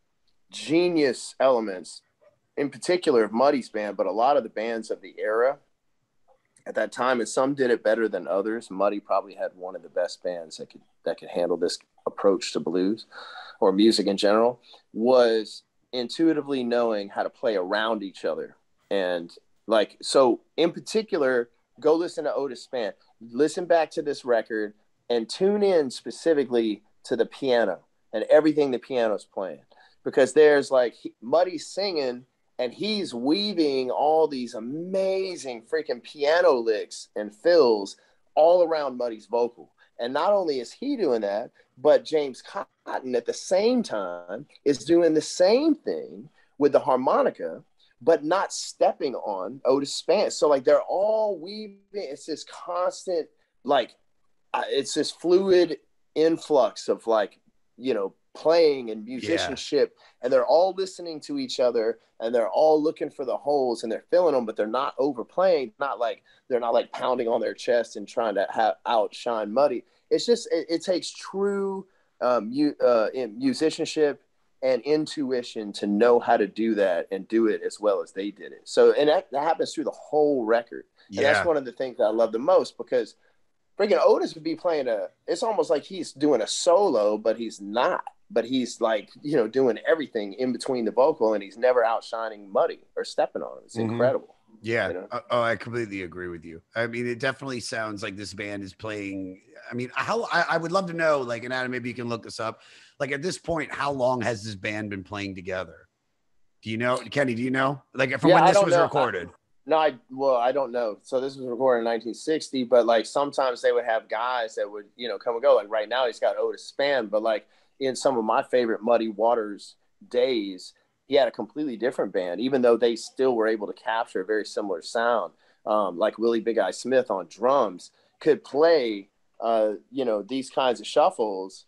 genius elements, in particular of Muddy's band, but a lot of the bands of the era at that time, and some did it better than others. Muddy probably had one of the best bands that could handle this approach to blues or music in general, was intuitively knowing how to play around each other. And so in particular, go listen to Otis Spann, listen back to this record and tune in specifically to the piano and everything the piano's playing, because there's Muddy's singing and he's weaving all these amazing freaking piano licks and fills all around Muddy's vocal. And not only is he doing that, but James Cotton at the same time is doing the same thing with the harmonica, but not stepping on Otis Spann. So they're all weaving. It's this constant, it's this fluid influx of playing and musicianship, and they're all listening to each other and they're all looking for the holes and they're filling them, but they're not overplaying. They're not pounding on their chest and trying to outshine Muddy. It's just, it takes true musicianship and intuition to know how to do that and do it as well as they did it. So, and that happens through the whole record. And that's one of the things that I love the most, because freaking Otis would be playing it's almost like he's doing a solo, but he's not. But he's doing everything in between the vocal, and he's never outshining Muddy or stepping on him. It's incredible. Yeah. Oh, I completely agree with you. I mean, it definitely sounds like this band is playing. I mean, I would love to know, and Adam, maybe you can look this up. At this point, how long has this band been playing together? Do you know, Kenny? Do you know? From when this was recorded? I don't know. So this was recorded in 1960, but sometimes they would have guys that would, come and go. Right now he's got Otis Spann, but in some of my favorite Muddy Waters days, he had a completely different band, even though they still were able to capture a very similar sound. Willie Big Eye Smith on drums could play, these kinds of shuffles,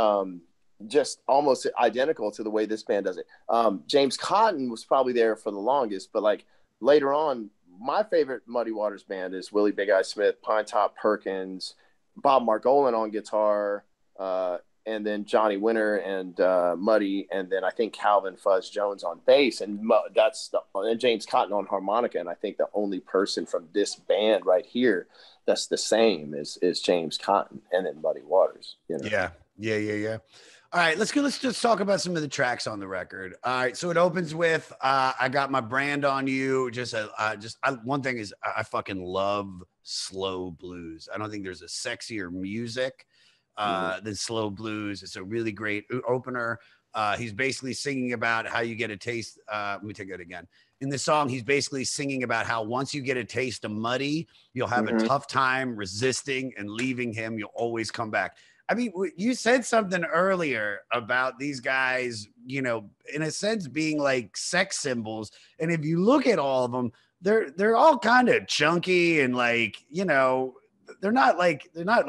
just almost identical to the way this band does it. James Cotton was probably there for the longest, but later on, my favorite Muddy Waters band is Willie Big Eye Smith, Pine Top Perkins, Bob Margolin on guitar, and then Johnny Winter and Muddy, and then I think Calvin Fuzz Jones on bass, and and James Cotton on harmonica. And I think the only person from this band right here that's the same is James Cotton, and then Muddy Waters. Yeah. All right, let's just talk about some of the tracks on the record. All right, so it opens with "I Got My Brand on You." One thing is I fucking love slow blues. I don't think there's a sexier music than slow blues. It's a really great opener. He's basically singing about how you get a taste. Let me take that again. In the song, he's basically singing about how once you get a taste of Muddy, you'll have a tough time resisting and leaving him. You'll always come back. I mean, you said something earlier about these guys, in a sense being like sex symbols. And if you look at all of them, they're all kind of chunky and they're not like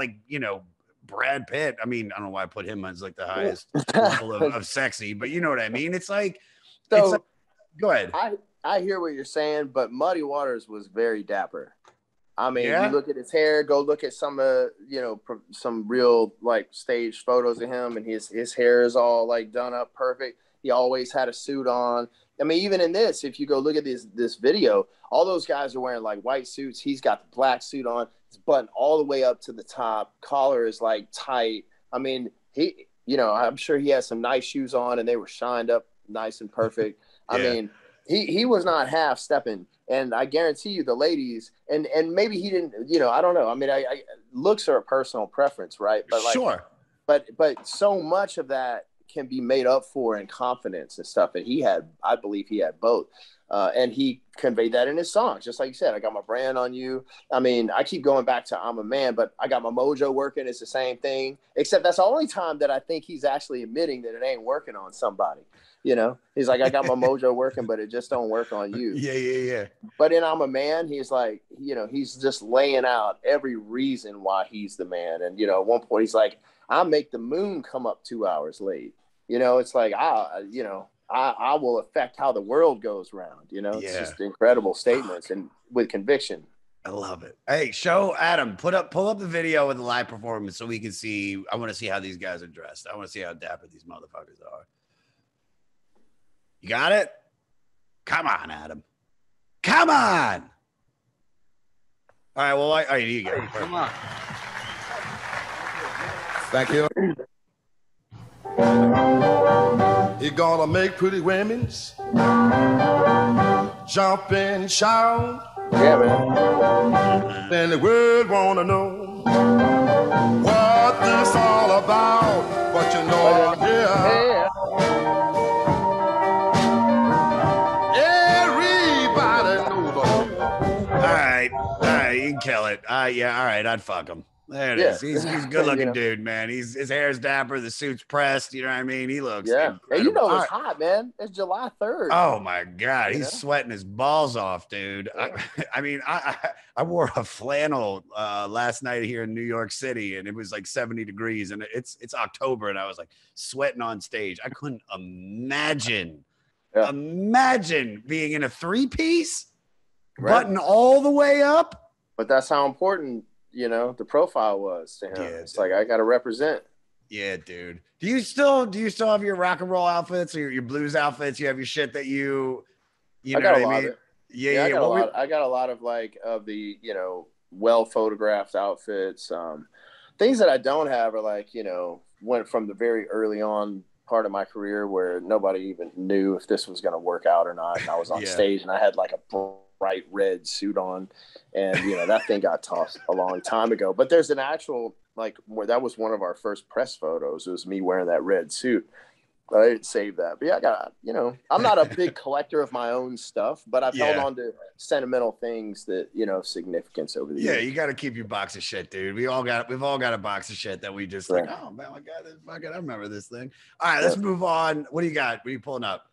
Brad Pitt. I mean, I don't know why I put him as the highest level of sexy, but you know what I mean? Go ahead. I hear what you're saying, but Muddy Waters was very dapper. I mean, you look at his hair, go look at some some real stage photos of him, and his hair is all done up perfect. He always had a suit on. I mean, even in this, if you go look at this video, all those guys are wearing white suits. He's got the black suit on. It's buttoned all the way up to the top. Collar is tight. I mean, I'm sure he had some nice shoes on, and they were shined up nice and perfect. I mean, he was not half stepping, and I guarantee you the ladies, and maybe he didn't, you know, I don't know. I mean, I looks are a personal preference, right? But like, sure. But so much of that can be made up for in confidence and stuff. And he had, I believe he had both. And he conveyed that in his songs, just like you said. I got my brand on you. I mean, I keep going back to I'm a Man, but I got my mojo working. It's the same thing, except that's the only time that I think he's actually admitting that it ain't working on somebody. You know, he's like, I got my mojo working, but it just don't work on you. Yeah. But in I'm a Man, he's like, you know, he's just laying out every reason why he's the man. And, you know, at one point he's like, I make the moon come up 2 hours late. You know, it's like, I will affect how the world goes round. You know, it's just incredible statements and with conviction. I love it. Hey, show Adam, pull up the video of the live performance so we can see. I want to see how these guys are dressed. I want to see how dapper these motherfuckers are. You got it? Come on, Adam. Come on. All right. Well, all right, you go. Hey, come on. Thank you. He gonna make pretty women's jump and shout. Yeah, man. Then the world wanna know what this all about. But you know I'm here. Everybody knows I'm here. All right, you can kill it. Yeah, all right, I'd fuck him. There it is. He's a good looking dude, man. His hair's dapper, the suit's pressed. You know what I mean? He looks Hey, you know it's hot, man. It's July 3rd. Oh my God, he's sweating his balls off, dude. I mean, I wore a flannel last night here in New York City, and it was like 70 degrees, and it's October, and I was like sweating on stage. I couldn't imagine being in a 3-piece, button all the way up. But that's how important, you know, the profile was to him. Yeah, it's like, I got to represent. Yeah, dude. Do you still have your rock and roll outfits or your blues outfits? You have your shit that you know what I mean? Yeah. I got a lot of like of the, you know, well photographed outfits. Things that I don't have are like, you know, went from the very early on part of my career where nobody even knew if this was going to work out or not. And I was on stage and I had like a bright red suit on, and you know that thing got tossed a long time ago. But there's an actual like where that was one of our first press photos. It was me wearing that red suit. I didn't save that, but yeah, I got, you know, I'm not a big collector of my own stuff, but I've held on to sentimental things that, you know, significance over the years. Yeah, you got to keep your box of shit, dude. We've all got a box of shit that we just like, oh man, my God, I remember this thing. All right, let's move on. What do you got? What are you pulling up?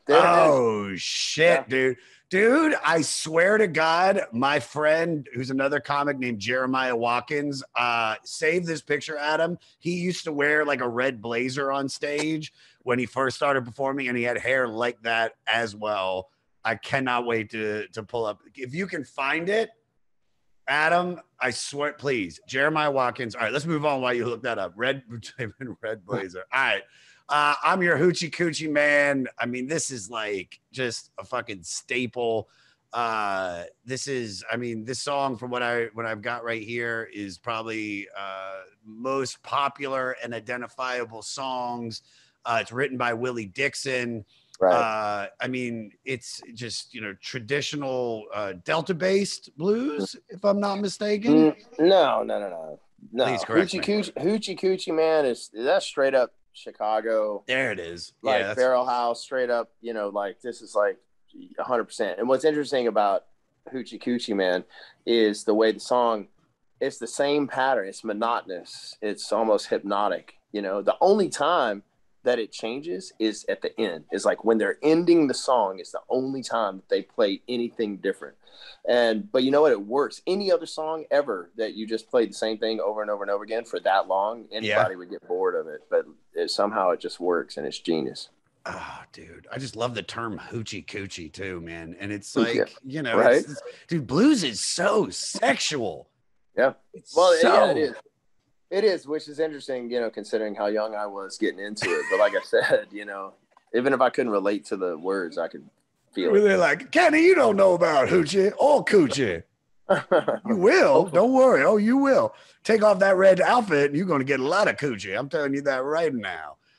Oh shit, dude. Dude, I swear to God, my friend, who's another comic named Jeremiah Watkins, saved this picture, Adam. He used to wear like a red blazer on stage when he first started performing, and he had hair like that as well. I cannot wait to pull up. If you can find it, Adam, I swear, please. Jeremiah Watkins. All right, let's move on while you look that up. Red blazer. All right. I'm your hoochie coochie man. I mean, this is like just a fucking staple. This song from what I've got right here is probably most popular and identifiable songs. It's written by Willie Dixon. Right. I mean, it's just, you know, traditional Delta-based blues, if I'm not mistaken. No. Please correct me. Hoochie coochie man that's straight up Chicago. There it is. Like Barrel House, straight up, you know, like this is like 100%. And what's interesting about Hoochie Coochie Man is the way the song, it's the same pattern. It's monotonous. It's almost hypnotic. You know, the only time that it changes is at the end. It's like when they're ending the song, it's the only time that they play anything different. But you know what? It works. Any other song ever that you just played the same thing over and over and over again for that long, anybody would get bored of it. But somehow it just works, and it's genius. Oh, dude, I just love the term hoochie coochie too, man. And it's like, you know, right? Dude, blues is so sexual. Yeah. It is. It is, which is interesting, you know, considering how young I was getting into it. But like I said, you know, even if I couldn't relate to the words, I could feel it. They're like, Kenny, you don't know about hoochie or coochie. You will. Don't worry. Oh, you will. Take off that red outfit and you're going to get a lot of coochie. I'm telling you that right now.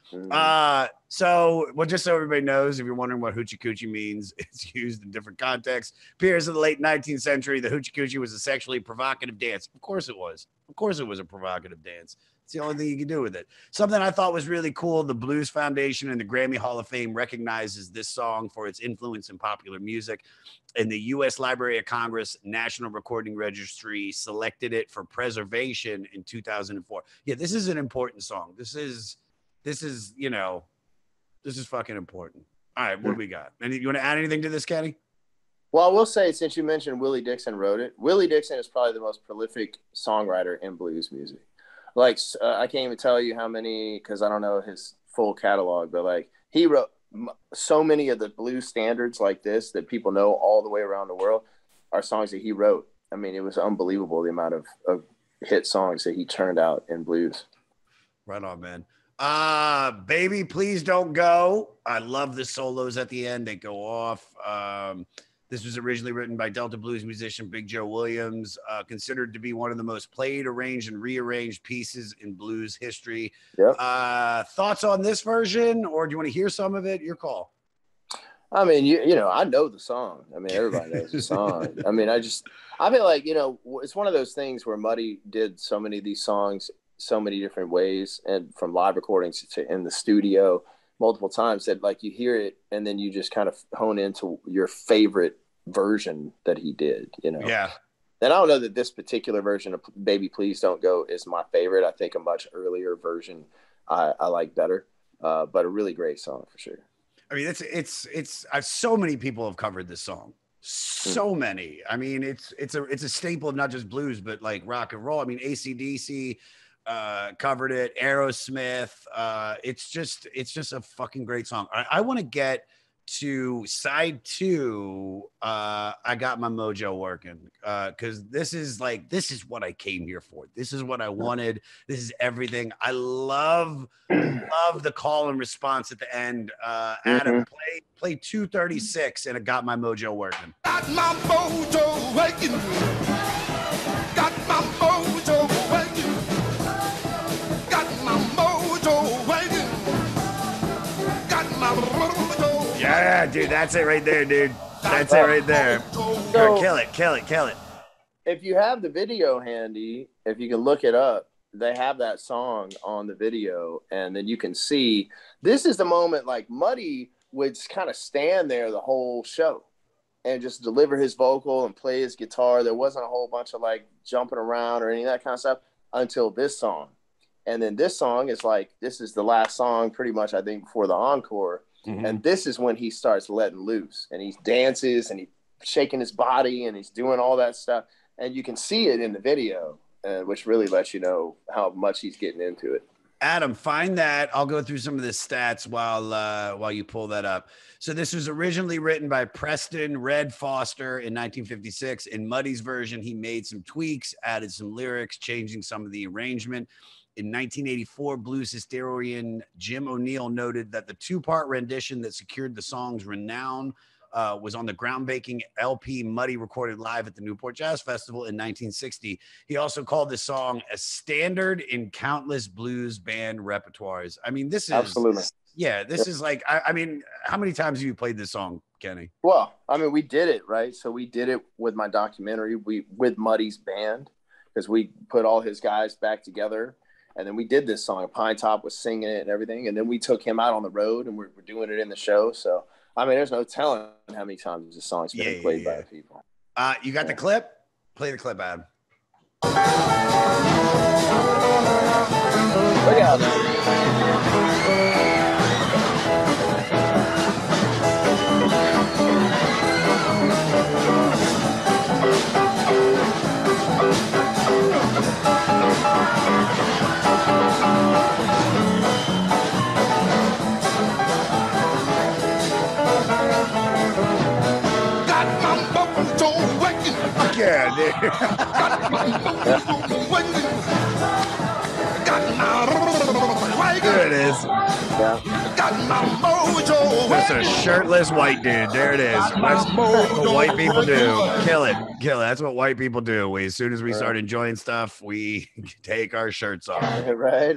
So, well, just so everybody knows, if you're wondering what hoochie coochie means, it's used in different contexts. Appears in the late 19th century. The hoochie coochie was a sexually provocative dance. Of course it was. Of course it was a provocative dance. It's the only thing you can do with it. Something I thought was really cool. The Blues Foundation and the Grammy Hall of Fame recognizes this song for its influence in popular music. And the U.S. Library of Congress National Recording Registry selected it for preservation in 2004. Yeah, this is an important song. This is, you know, this is fucking important. All right, what do we got? And you want to add anything to this, Kenny? Well, I will say, since you mentioned Willie Dixon wrote it, Willie Dixon is probably the most prolific songwriter in blues music. Like, I can't even tell you how many, because I don't know his full catalog, but like he wrote so many of the blues standards like this that people know all the way around the world are songs that he wrote. I mean, it was unbelievable the amount of hit songs that he turned out in blues. Right on, man. Baby, Please Don't Go. I love the solos at the end. They go off. This was originally written by Delta blues musician Big Joe Williams, considered to be one of the most played, arranged, and rearranged pieces in blues history. Yep. Thoughts on this version, or do you want to hear some of it? Your call. I mean, you know, I know the song. I mean, everybody knows the song. I mean, I feel like, you know, it's one of those things where Muddy did so many of these songs so many different ways, and from live recordings to in the studio multiple times, that like you hear it and then you just kind of hone into your favorite version that he did, you know? Yeah. And I don't know that this particular version of Baby Please Don't Go is my favorite. I think a much earlier version I like better, but a really great song for sure. I mean, it's so many people have covered this song. So many. I mean, it's a staple of not just blues, but like rock and roll. I mean, AC/DC covered it, Aerosmith. It's just a fucking great song. I want to get to side 2. I Got My Mojo Working, because this is what I came here for. This is what I wanted. This is everything. I love the call and response at the end. Adam, play 236 and I Got My Mojo Working. Got my mojo working. Got my mojo working. Got my mojo working. Got my mojo. Yeah, dude, that's it right there, dude. That's it right there. So, Kill it. if you have the video handy, if you can look it up, they have that song on the video, and then you can see this is the moment like Muddy would kind of stand there the whole show and just deliver his vocal and play his guitar. There wasn't a whole bunch of like jumping around or any of that kind of stuff until this song. And then this song is like, this is the last song pretty much, I think, before the encore. Mm-hmm. And this is when he starts letting loose, and he dances and he's shaking his body and he's doing all that stuff. And you can see it in the video, which really lets you know how much he's getting into it. Adam, find that. I'll go through some of the stats while you pull that up. So this was originally written by Preston Red Foster in 1956. In Muddy's version, he made some tweaks, added some lyrics, changing some of the arrangement. In 1984, blues historian Jim O'Neill noted that the 2-part rendition that secured the song's renown was on the groundbreaking LP Muddy recorded live at the Newport Jazz Festival in 1960. He also called the song a standard in countless blues band repertoires. I mean, this is absolutely, yeah. This is like, I mean, how many times have you played this song, Kenny? Well, I mean, we did it right. So we did it with my documentary, with Muddy's band, because we put all his guys back together. And then we did this song. Pine Top was singing it and everything. And then we took him out on the road, and we're doing it in the show. So, I mean, there's no telling how many times this song's been played by people. You got the clip? Play the clip, Adam. Look out. Yeah, dude. There it is. Yeah. Just a shirtless white dude. There it is. That's what white people do. Kill it. That's what white people do. As soon as we start enjoying stuff, we take our shirts off. Right.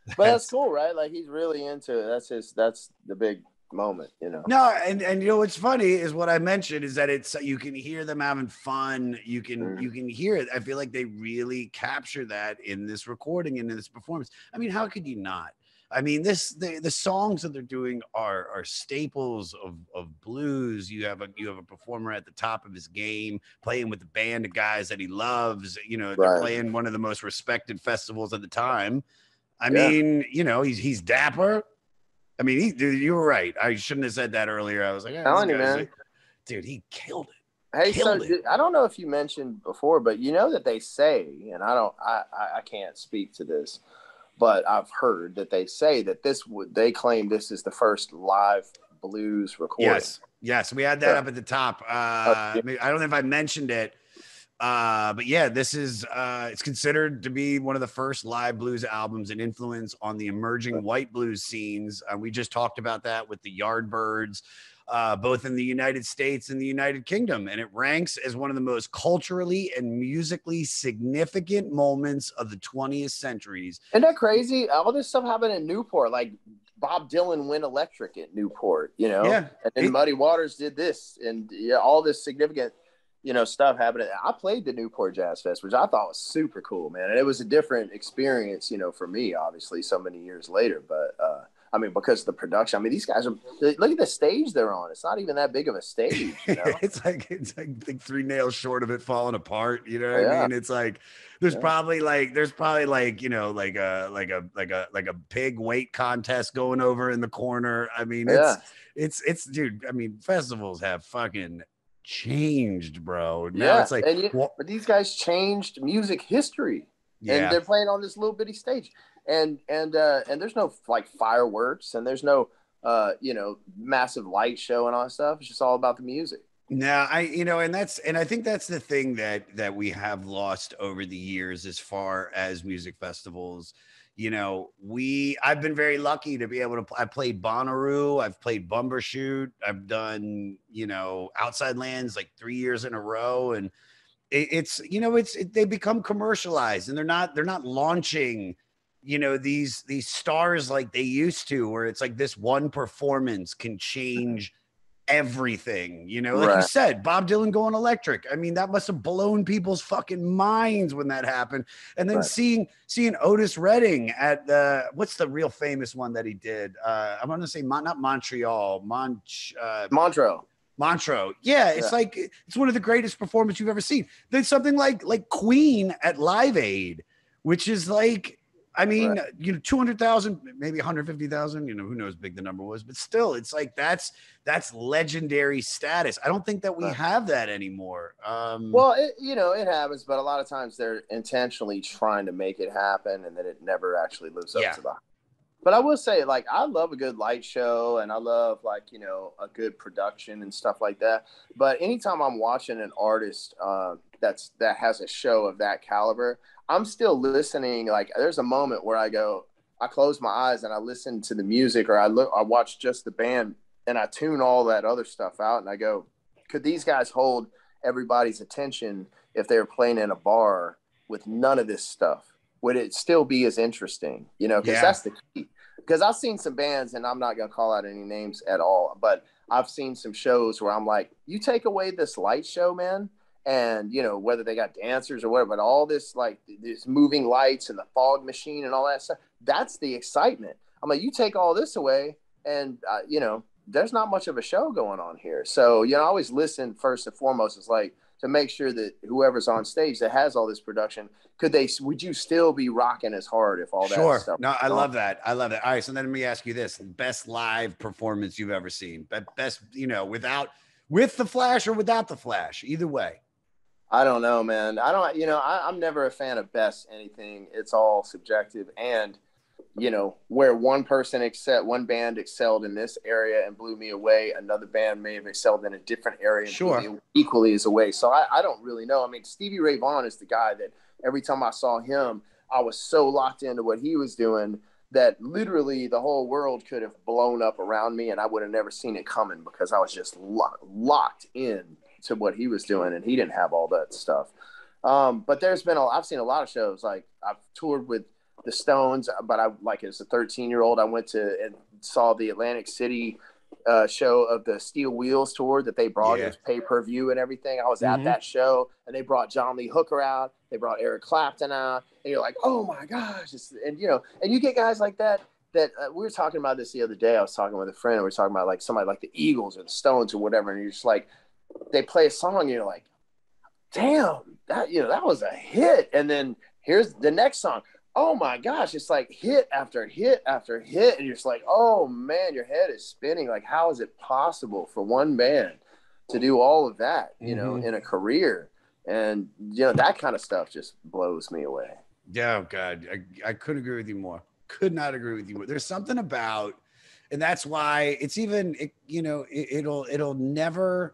But that's cool, right? Like he's really into it. That's the big moment, you know. No, and you know what's funny is what I mentioned is that it's you can hear them having fun. You can hear it. I feel like they really capture that in this recording and in this performance. I mean, how could you not? I mean, the songs that they're doing are staples of blues. You have a performer at the top of his game playing with the band of guys that he loves. You know, they're playing one of the most respected festivals at the time. I mean, you know, he's dapper. I mean, dude, you were right. I shouldn't have said that earlier. I was like, telling you, man, dude, he killed it. Hey, I don't know if you mentioned before, but you know that they say, and I can't speak to this, but I've heard that they say that they claim this is the first live blues recording. Yes, we had that up at the top. I don't know if I mentioned it, but yeah, this is it's considered to be one of the first live blues albums and influence on the emerging white blues scenes. We just talked about that with the Yardbirds, both in the United States and the United Kingdom, and it ranks as one of the most culturally and musically significant moments of the 20th centuries. Isn't that crazy? All this stuff happened in Newport, like Bob Dylan went electric at Newport, you know, and then Muddy Waters did this, and all this significant, you know, stuff happening. I played the Newport Jazz Fest, which I thought was super cool, man. And it was a different experience, you know, for me, obviously, so many years later. But, I mean, because of the production, I mean, these guys look at the stage they're on. It's not even that big of a stage, you know? it's like three nails short of it falling apart. You know what I mean? It's like, there's probably you know, like a pig weight contest going over in the corner. I mean, it's dude, I mean, festivals have fucking changed, bro. Now it's like, but these guys changed music history, and they're playing on this little bitty stage, and there's no like fireworks, and there's no you know, massive light show and all that stuff. It's just all about the music. Now, I think that's the thing that we have lost over the years as far as music festivals. You know, I've been very lucky to be able to, I played Bonnaroo, I've played Bumbershoot, I've done, you know, Outside Lands like 3 years in a row. And they become commercialized, and they're not launching, you know, these stars like they used to, where it's like this one performance can change everything, you know, like you said, Bob Dylan going electric. I mean, that must have blown people's fucking minds when that happened. And then seeing Otis Redding at what's the real famous one that he did? I'm going to say not Montreal, Montreux. Yeah, it's like, it's one of the greatest performances you've ever seen. There's something like Queen at Live Aid, which is like, I mean, you know, 200,000, maybe 150,000, you know, who knows how big the number was, but still, it's like, that's legendary status. I don't think that we have that anymore. Well, it happens, but a lot of times they're intentionally trying to make it happen, and then it never actually lives up to that. But I will say, like, I love a good light show, and I love, like, you know, a good production and stuff like that. But anytime I'm watching an artist that has a show of that caliber, I'm still listening. Like, there's a moment where I close my eyes and I listen to the music, or I watch just the band, and I tune all that other stuff out, and I go, could these guys hold everybody's attention if they were playing in a bar with none of this stuff? Would it still be as interesting? You know, because that's the key. Because I've seen some bands, and I'm not going to call out any names at all, but I've seen some shows where I'm like, you take away this light show, man, and, you know, whether they got dancers or whatever, but all this, like, this moving lights and the fog machine and all that stuff, that's the excitement. I'm like, you take all this away, and, you know, there's not much of a show going on here. So, you know, I always listen first and foremost, is like, to make sure that whoever's on stage that has all this production, would you still be rocking as hard if all that stuff? No, I love that. All right. So then let me ask you this: best live performance you've ever seen, best, you know, with the flash or without the flash, either way. I don't know, man. I'm never a fan of best anything. It's all subjective. And, you know, where one band excelled in this area and blew me away, another band may have excelled in a different area and blew me equally as away. So I don't really know. I mean, Stevie Ray Vaughan is the guy that every time I saw him, I was so locked into what he was doing that literally the whole world could have blown up around me, and I would have never seen it coming, because I was just locked in to what he was doing, and he didn't have all that stuff. But I've seen a lot of shows. Like, I've toured with the Stones, but I like as a 13-year-old, I went to and saw the Atlantic City show of the Steel Wheels tour that they brought. It was pay-per-view and everything. I was at that show, and they brought John Lee Hooker out. They brought Eric Clapton out, and you're like, oh my gosh! And you get guys like that. We were talking about this the other day. I was talking with a friend, and we were talking about like somebody like the Eagles or the Stones or whatever, and you're just like, they play a song, and you're like, damn, that was a hit. And then here's the next song. Oh my gosh, it's like hit after hit after hit. And you're just like, oh man, your head is spinning. Like, how is it possible for one band to do all of that, in a career? And, that kind of stuff just blows me away. Yeah, oh God, I couldn't agree with you more. Could not agree with you more. There's something about, and that's why it's even, it'll never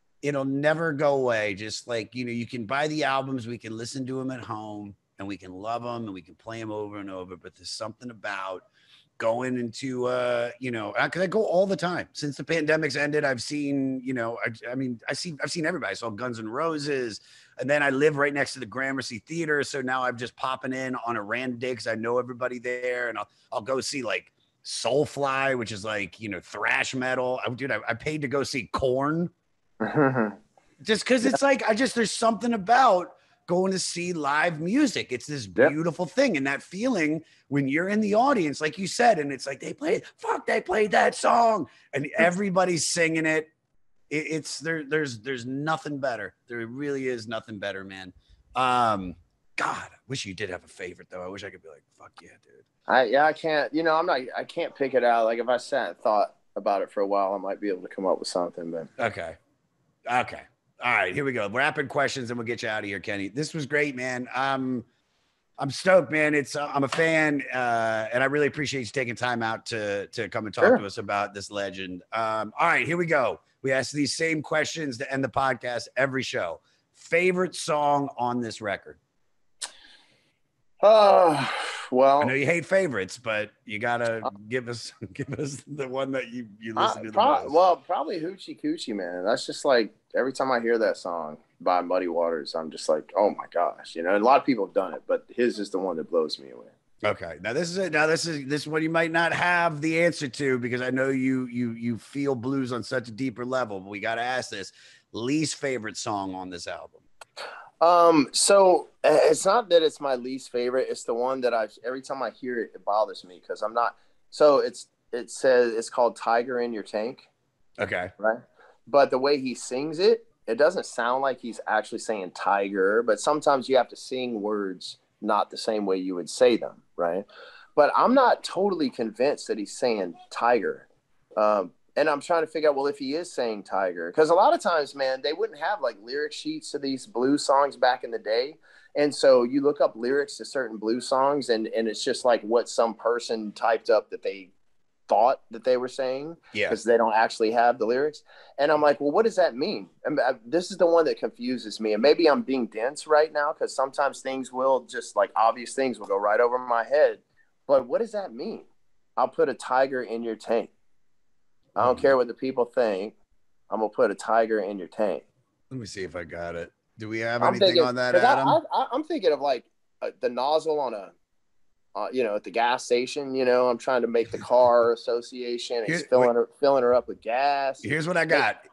go away. Just like, you can buy the albums, we can listen to them at home, and we can love them and we can play them over and over. But there's something about going into, because I go all the time. Since the pandemic's ended, I've seen, I've seen everybody. I saw Guns N' Roses, and then I live right next to the Gramercy Theater. So now I'm just popping in on a random day because I know everybody there, and I'll go see like Soulfly, which is like, thrash metal. I paid to go see Korn. Just because it's like, there's something about going to see live music. It's this beautiful thing. And that feeling when you're in the audience, like you said, and it's like, they played that song and everybody's singing it. There's nothing better. There really is nothing better, man. God, I wish you did have a favorite though. I wish I could be like, fuck yeah, dude. I can't, I can't pick it out. Like if I sat and thought about it for a while, I might be able to come up with something, but okay. All right, here we go. Rapid questions, and we'll get you out of here, Kenny. This was great, man. I'm stoked, man. I'm a fan, and I really appreciate you taking time out to come and talk to us about this legend. All right, here we go. We ask these same questions to end the podcast every show. Favorite song on this record? Well, I know you hate favorites, but you gotta give us the one that you listen to the most. Well, probably Hoochie Coochie, man. That's just like every time I hear that song by Muddy Waters, I'm just like, oh my gosh, and a lot of people have done it, but his is the one that blows me away. Okay, this is one you might not have the answer to because I know you feel blues on such a deeper level, but we got to ask this: least favorite song on this album? So it's not that it's my least favorite. It's the one that every time I hear it, it bothers me because I'm not. So it says it's called Tiger in Your Tank. Okay. Right. But the way he sings it, it doesn't sound like he's actually saying tiger, but sometimes you have to sing words not the same way you would say them. Right. But I'm not totally convinced that he's saying tiger. And I'm trying to figure out, well, if he is saying tiger, because a lot of times, man, they wouldn't have like lyric sheets to these blues songs back in the day. And so you look up lyrics to certain blues songs and it's just like what some person typed up that they thought that they were saying because they don't actually have the lyrics. And I'm like, well, what does that mean? This is the one that confuses me. And maybe I'm being dense right now because sometimes things will just like obvious things will go right over my head. But what does that mean? I'll put a tiger in your tank. I don't care what the people think. I'm going to put a tiger in your tank. Let me see if I got it. Do we have anything on that, Adam? I'm thinking of like the nozzle on at the gas station, I'm trying to make the car association. It's filling her up with gas. Here's what I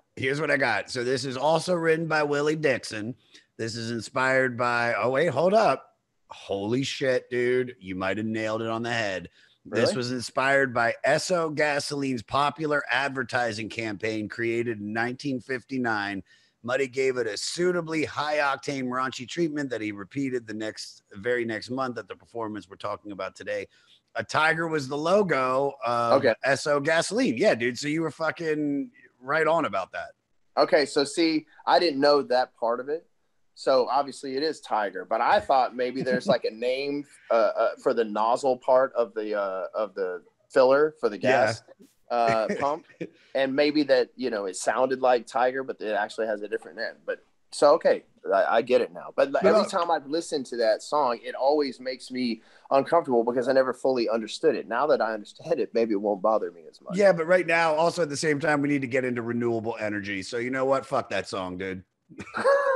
got. So this is also written by Willie Dixon. This is inspired by, oh, wait, hold up. Holy shit, dude. You might have nailed it on the head. Really? This was inspired by Esso Gasoline's popular advertising campaign created in 1959. Muddy gave it a suitably high-octane raunchy treatment that he repeated the very next month at the performance we're talking about today. A tiger was the logo of Esso Gasoline. Yeah, dude. So you were fucking right on about that. Okay, so see, I didn't know that part of it. So obviously it is tiger, but I thought maybe there's like a name for the nozzle part of the filler for the gas pump, and maybe that it sounded like tiger, but it actually has a different name. But so okay, I get it now. But every time I've listened to that song, it always makes me uncomfortable because I never fully understood it. Now that I understand it, maybe it won't bother me as much. Yeah, but right now, also at the same time, we need to get into renewable energy. So you know what? Fuck that song, dude.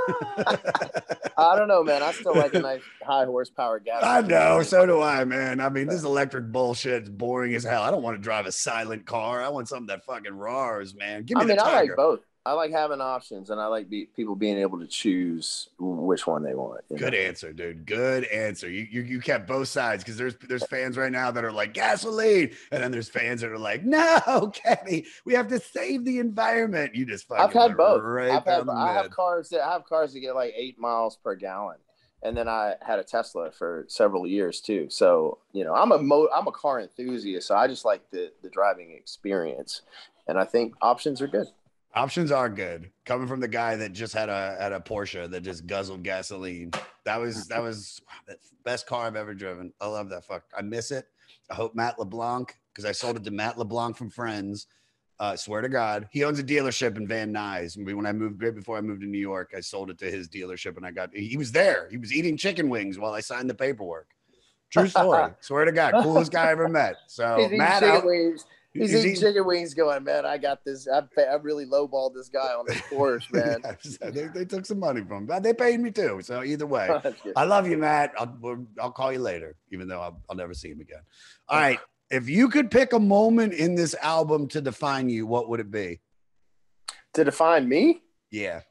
I don't know, man. I still like a nice high horsepower gas. I know, so do I, man. I mean, this electric bullshit is boring as hell. I don't want to drive a silent car. I want something that fucking roars, man. Give me the I like Tiger. both. I like having options, and I like people being able to choose which one they want. Good answer, dude. Good answer. You kept both sides, because there's fans right now that are like gasoline, and then there's fans that are like, no, Kenny, we have to save the environment. You just fucking. I've had both. Right I have cars that get like 8 miles per gallon, and then I had a Tesla for several years too. So I'm a car enthusiast, so I just like the driving experience, and I think options are good. Options are good. Coming from the guy that just had a Porsche that just guzzled gasoline. That was the best car I've ever driven. I love that fuck. I miss it. I hope Matt LeBlanc, because I sold it to Matt LeBlanc from Friends. Swear to God, he owns a dealership in Van Nuys. When I moved, right before I moved to New York, I sold it to his dealership, and he was there. He was eating chicken wings while I signed the paperwork. True story. Swear to God, coolest guy I ever met. So Matt, He's eating chicken wings going, man, I got this. I really lowballed this guy on this Porsche, man. Yeah, they took some money from him, but they paid me too. So either way, I love you, Matt. I'll call you later, even though I'll never see him again. All right. If you could pick a moment in this album to define you, what would it be? To define me? Yeah.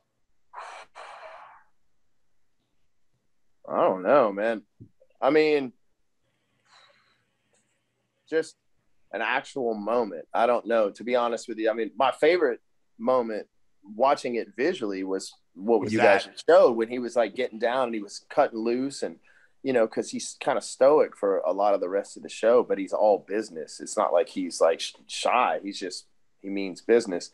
I don't know, man. I mean, just an actual moment. I don't know, to be honest with you. I mean, my favorite moment watching it visually was what you guys showed, when he was like getting down and he was cutting loose, and because he's kind of stoic for a lot of the rest of the show, but he's all business. It's not like he's like shy. He means business.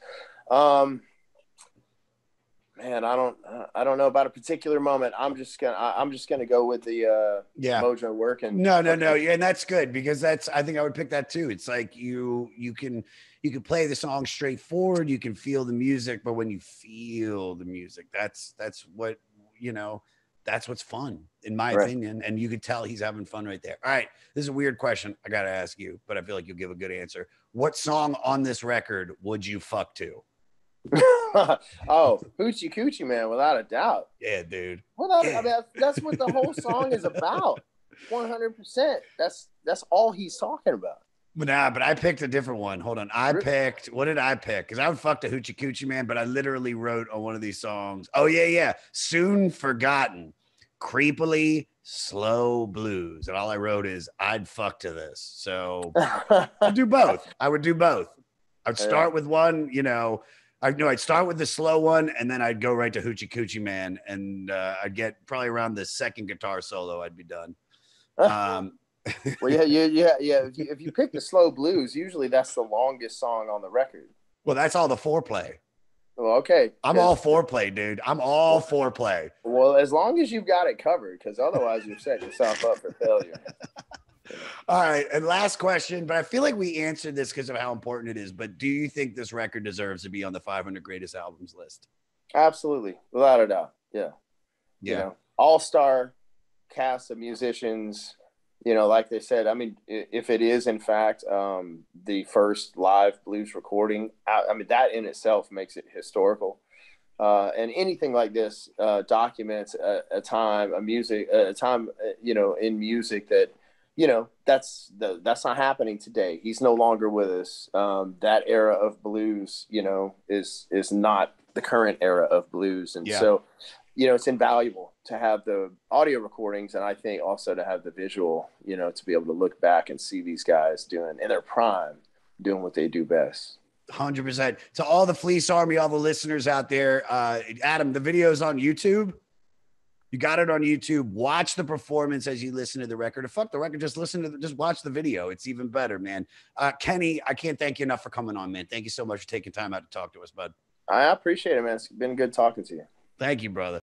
Man, I don't know about a particular moment. I'm just gonna go with the Mojo working. No, yeah, and that's good, because I think I would pick that too. It's like you can play the song straightforward, you can feel the music, but when you feel the music, that's what that's what's fun, in my opinion. And you could tell he's having fun right there. All right, this is a weird question I gotta ask you, but I feel like you'll give a good answer. What song on this record would you fuck to? Oh, Hoochie Coochie Man, without a doubt. Yeah, dude. I mean, that's what the whole song is about. 100%. That's all he's talking about. But I picked a different one. Hold on. What did I pick? Because I would fuck the Hoochie Coochie Man, but I literally wrote on one of these songs. Oh, yeah. Soon Forgotten. Creepily Slow Blues. And all I wrote is, I'd fuck to this. So I'd do both. I would do both. I'd start with one, I'd start with the slow one, and then I'd go right to Hoochie Coochie Man, and I'd get probably around the second guitar solo, I'd be done. Well, yeah. If you pick the slow blues, usually that's the longest song on the record. Well, that's all the foreplay. Well, okay. I'm all foreplay, dude. I'm all foreplay. Well, as long as you've got it covered, because otherwise you're setting yourself up for failure. All right, and last question, but I feel like we answered this because of how important it is, but do you think this record deserves to be on the 500 greatest albums list? Absolutely, without a doubt. Yeah. All-star cast of musicians, like they said. I mean, if it is in fact the first live blues recording, I mean, that in itself makes it historical. And anything like this documents a time in music that that's not happening today. He's no longer with us. That era of blues, is not the current era of blues. And so, it's invaluable to have the audio recordings, and I think also to have the visual, to be able to look back and see these guys doing in their prime, doing what they do best. 100%. To all the Fleece Army, all the listeners out there, Adam, the video's on YouTube. You got it on YouTube. Watch the performance as you listen to the record. Or fuck the record, just watch the video. It's even better, man. Kenny, I can't thank you enough for coming on, man. Thank you so much for taking time out to talk to us, bud. I appreciate it, man. It's been good talking to you. Thank you, brother.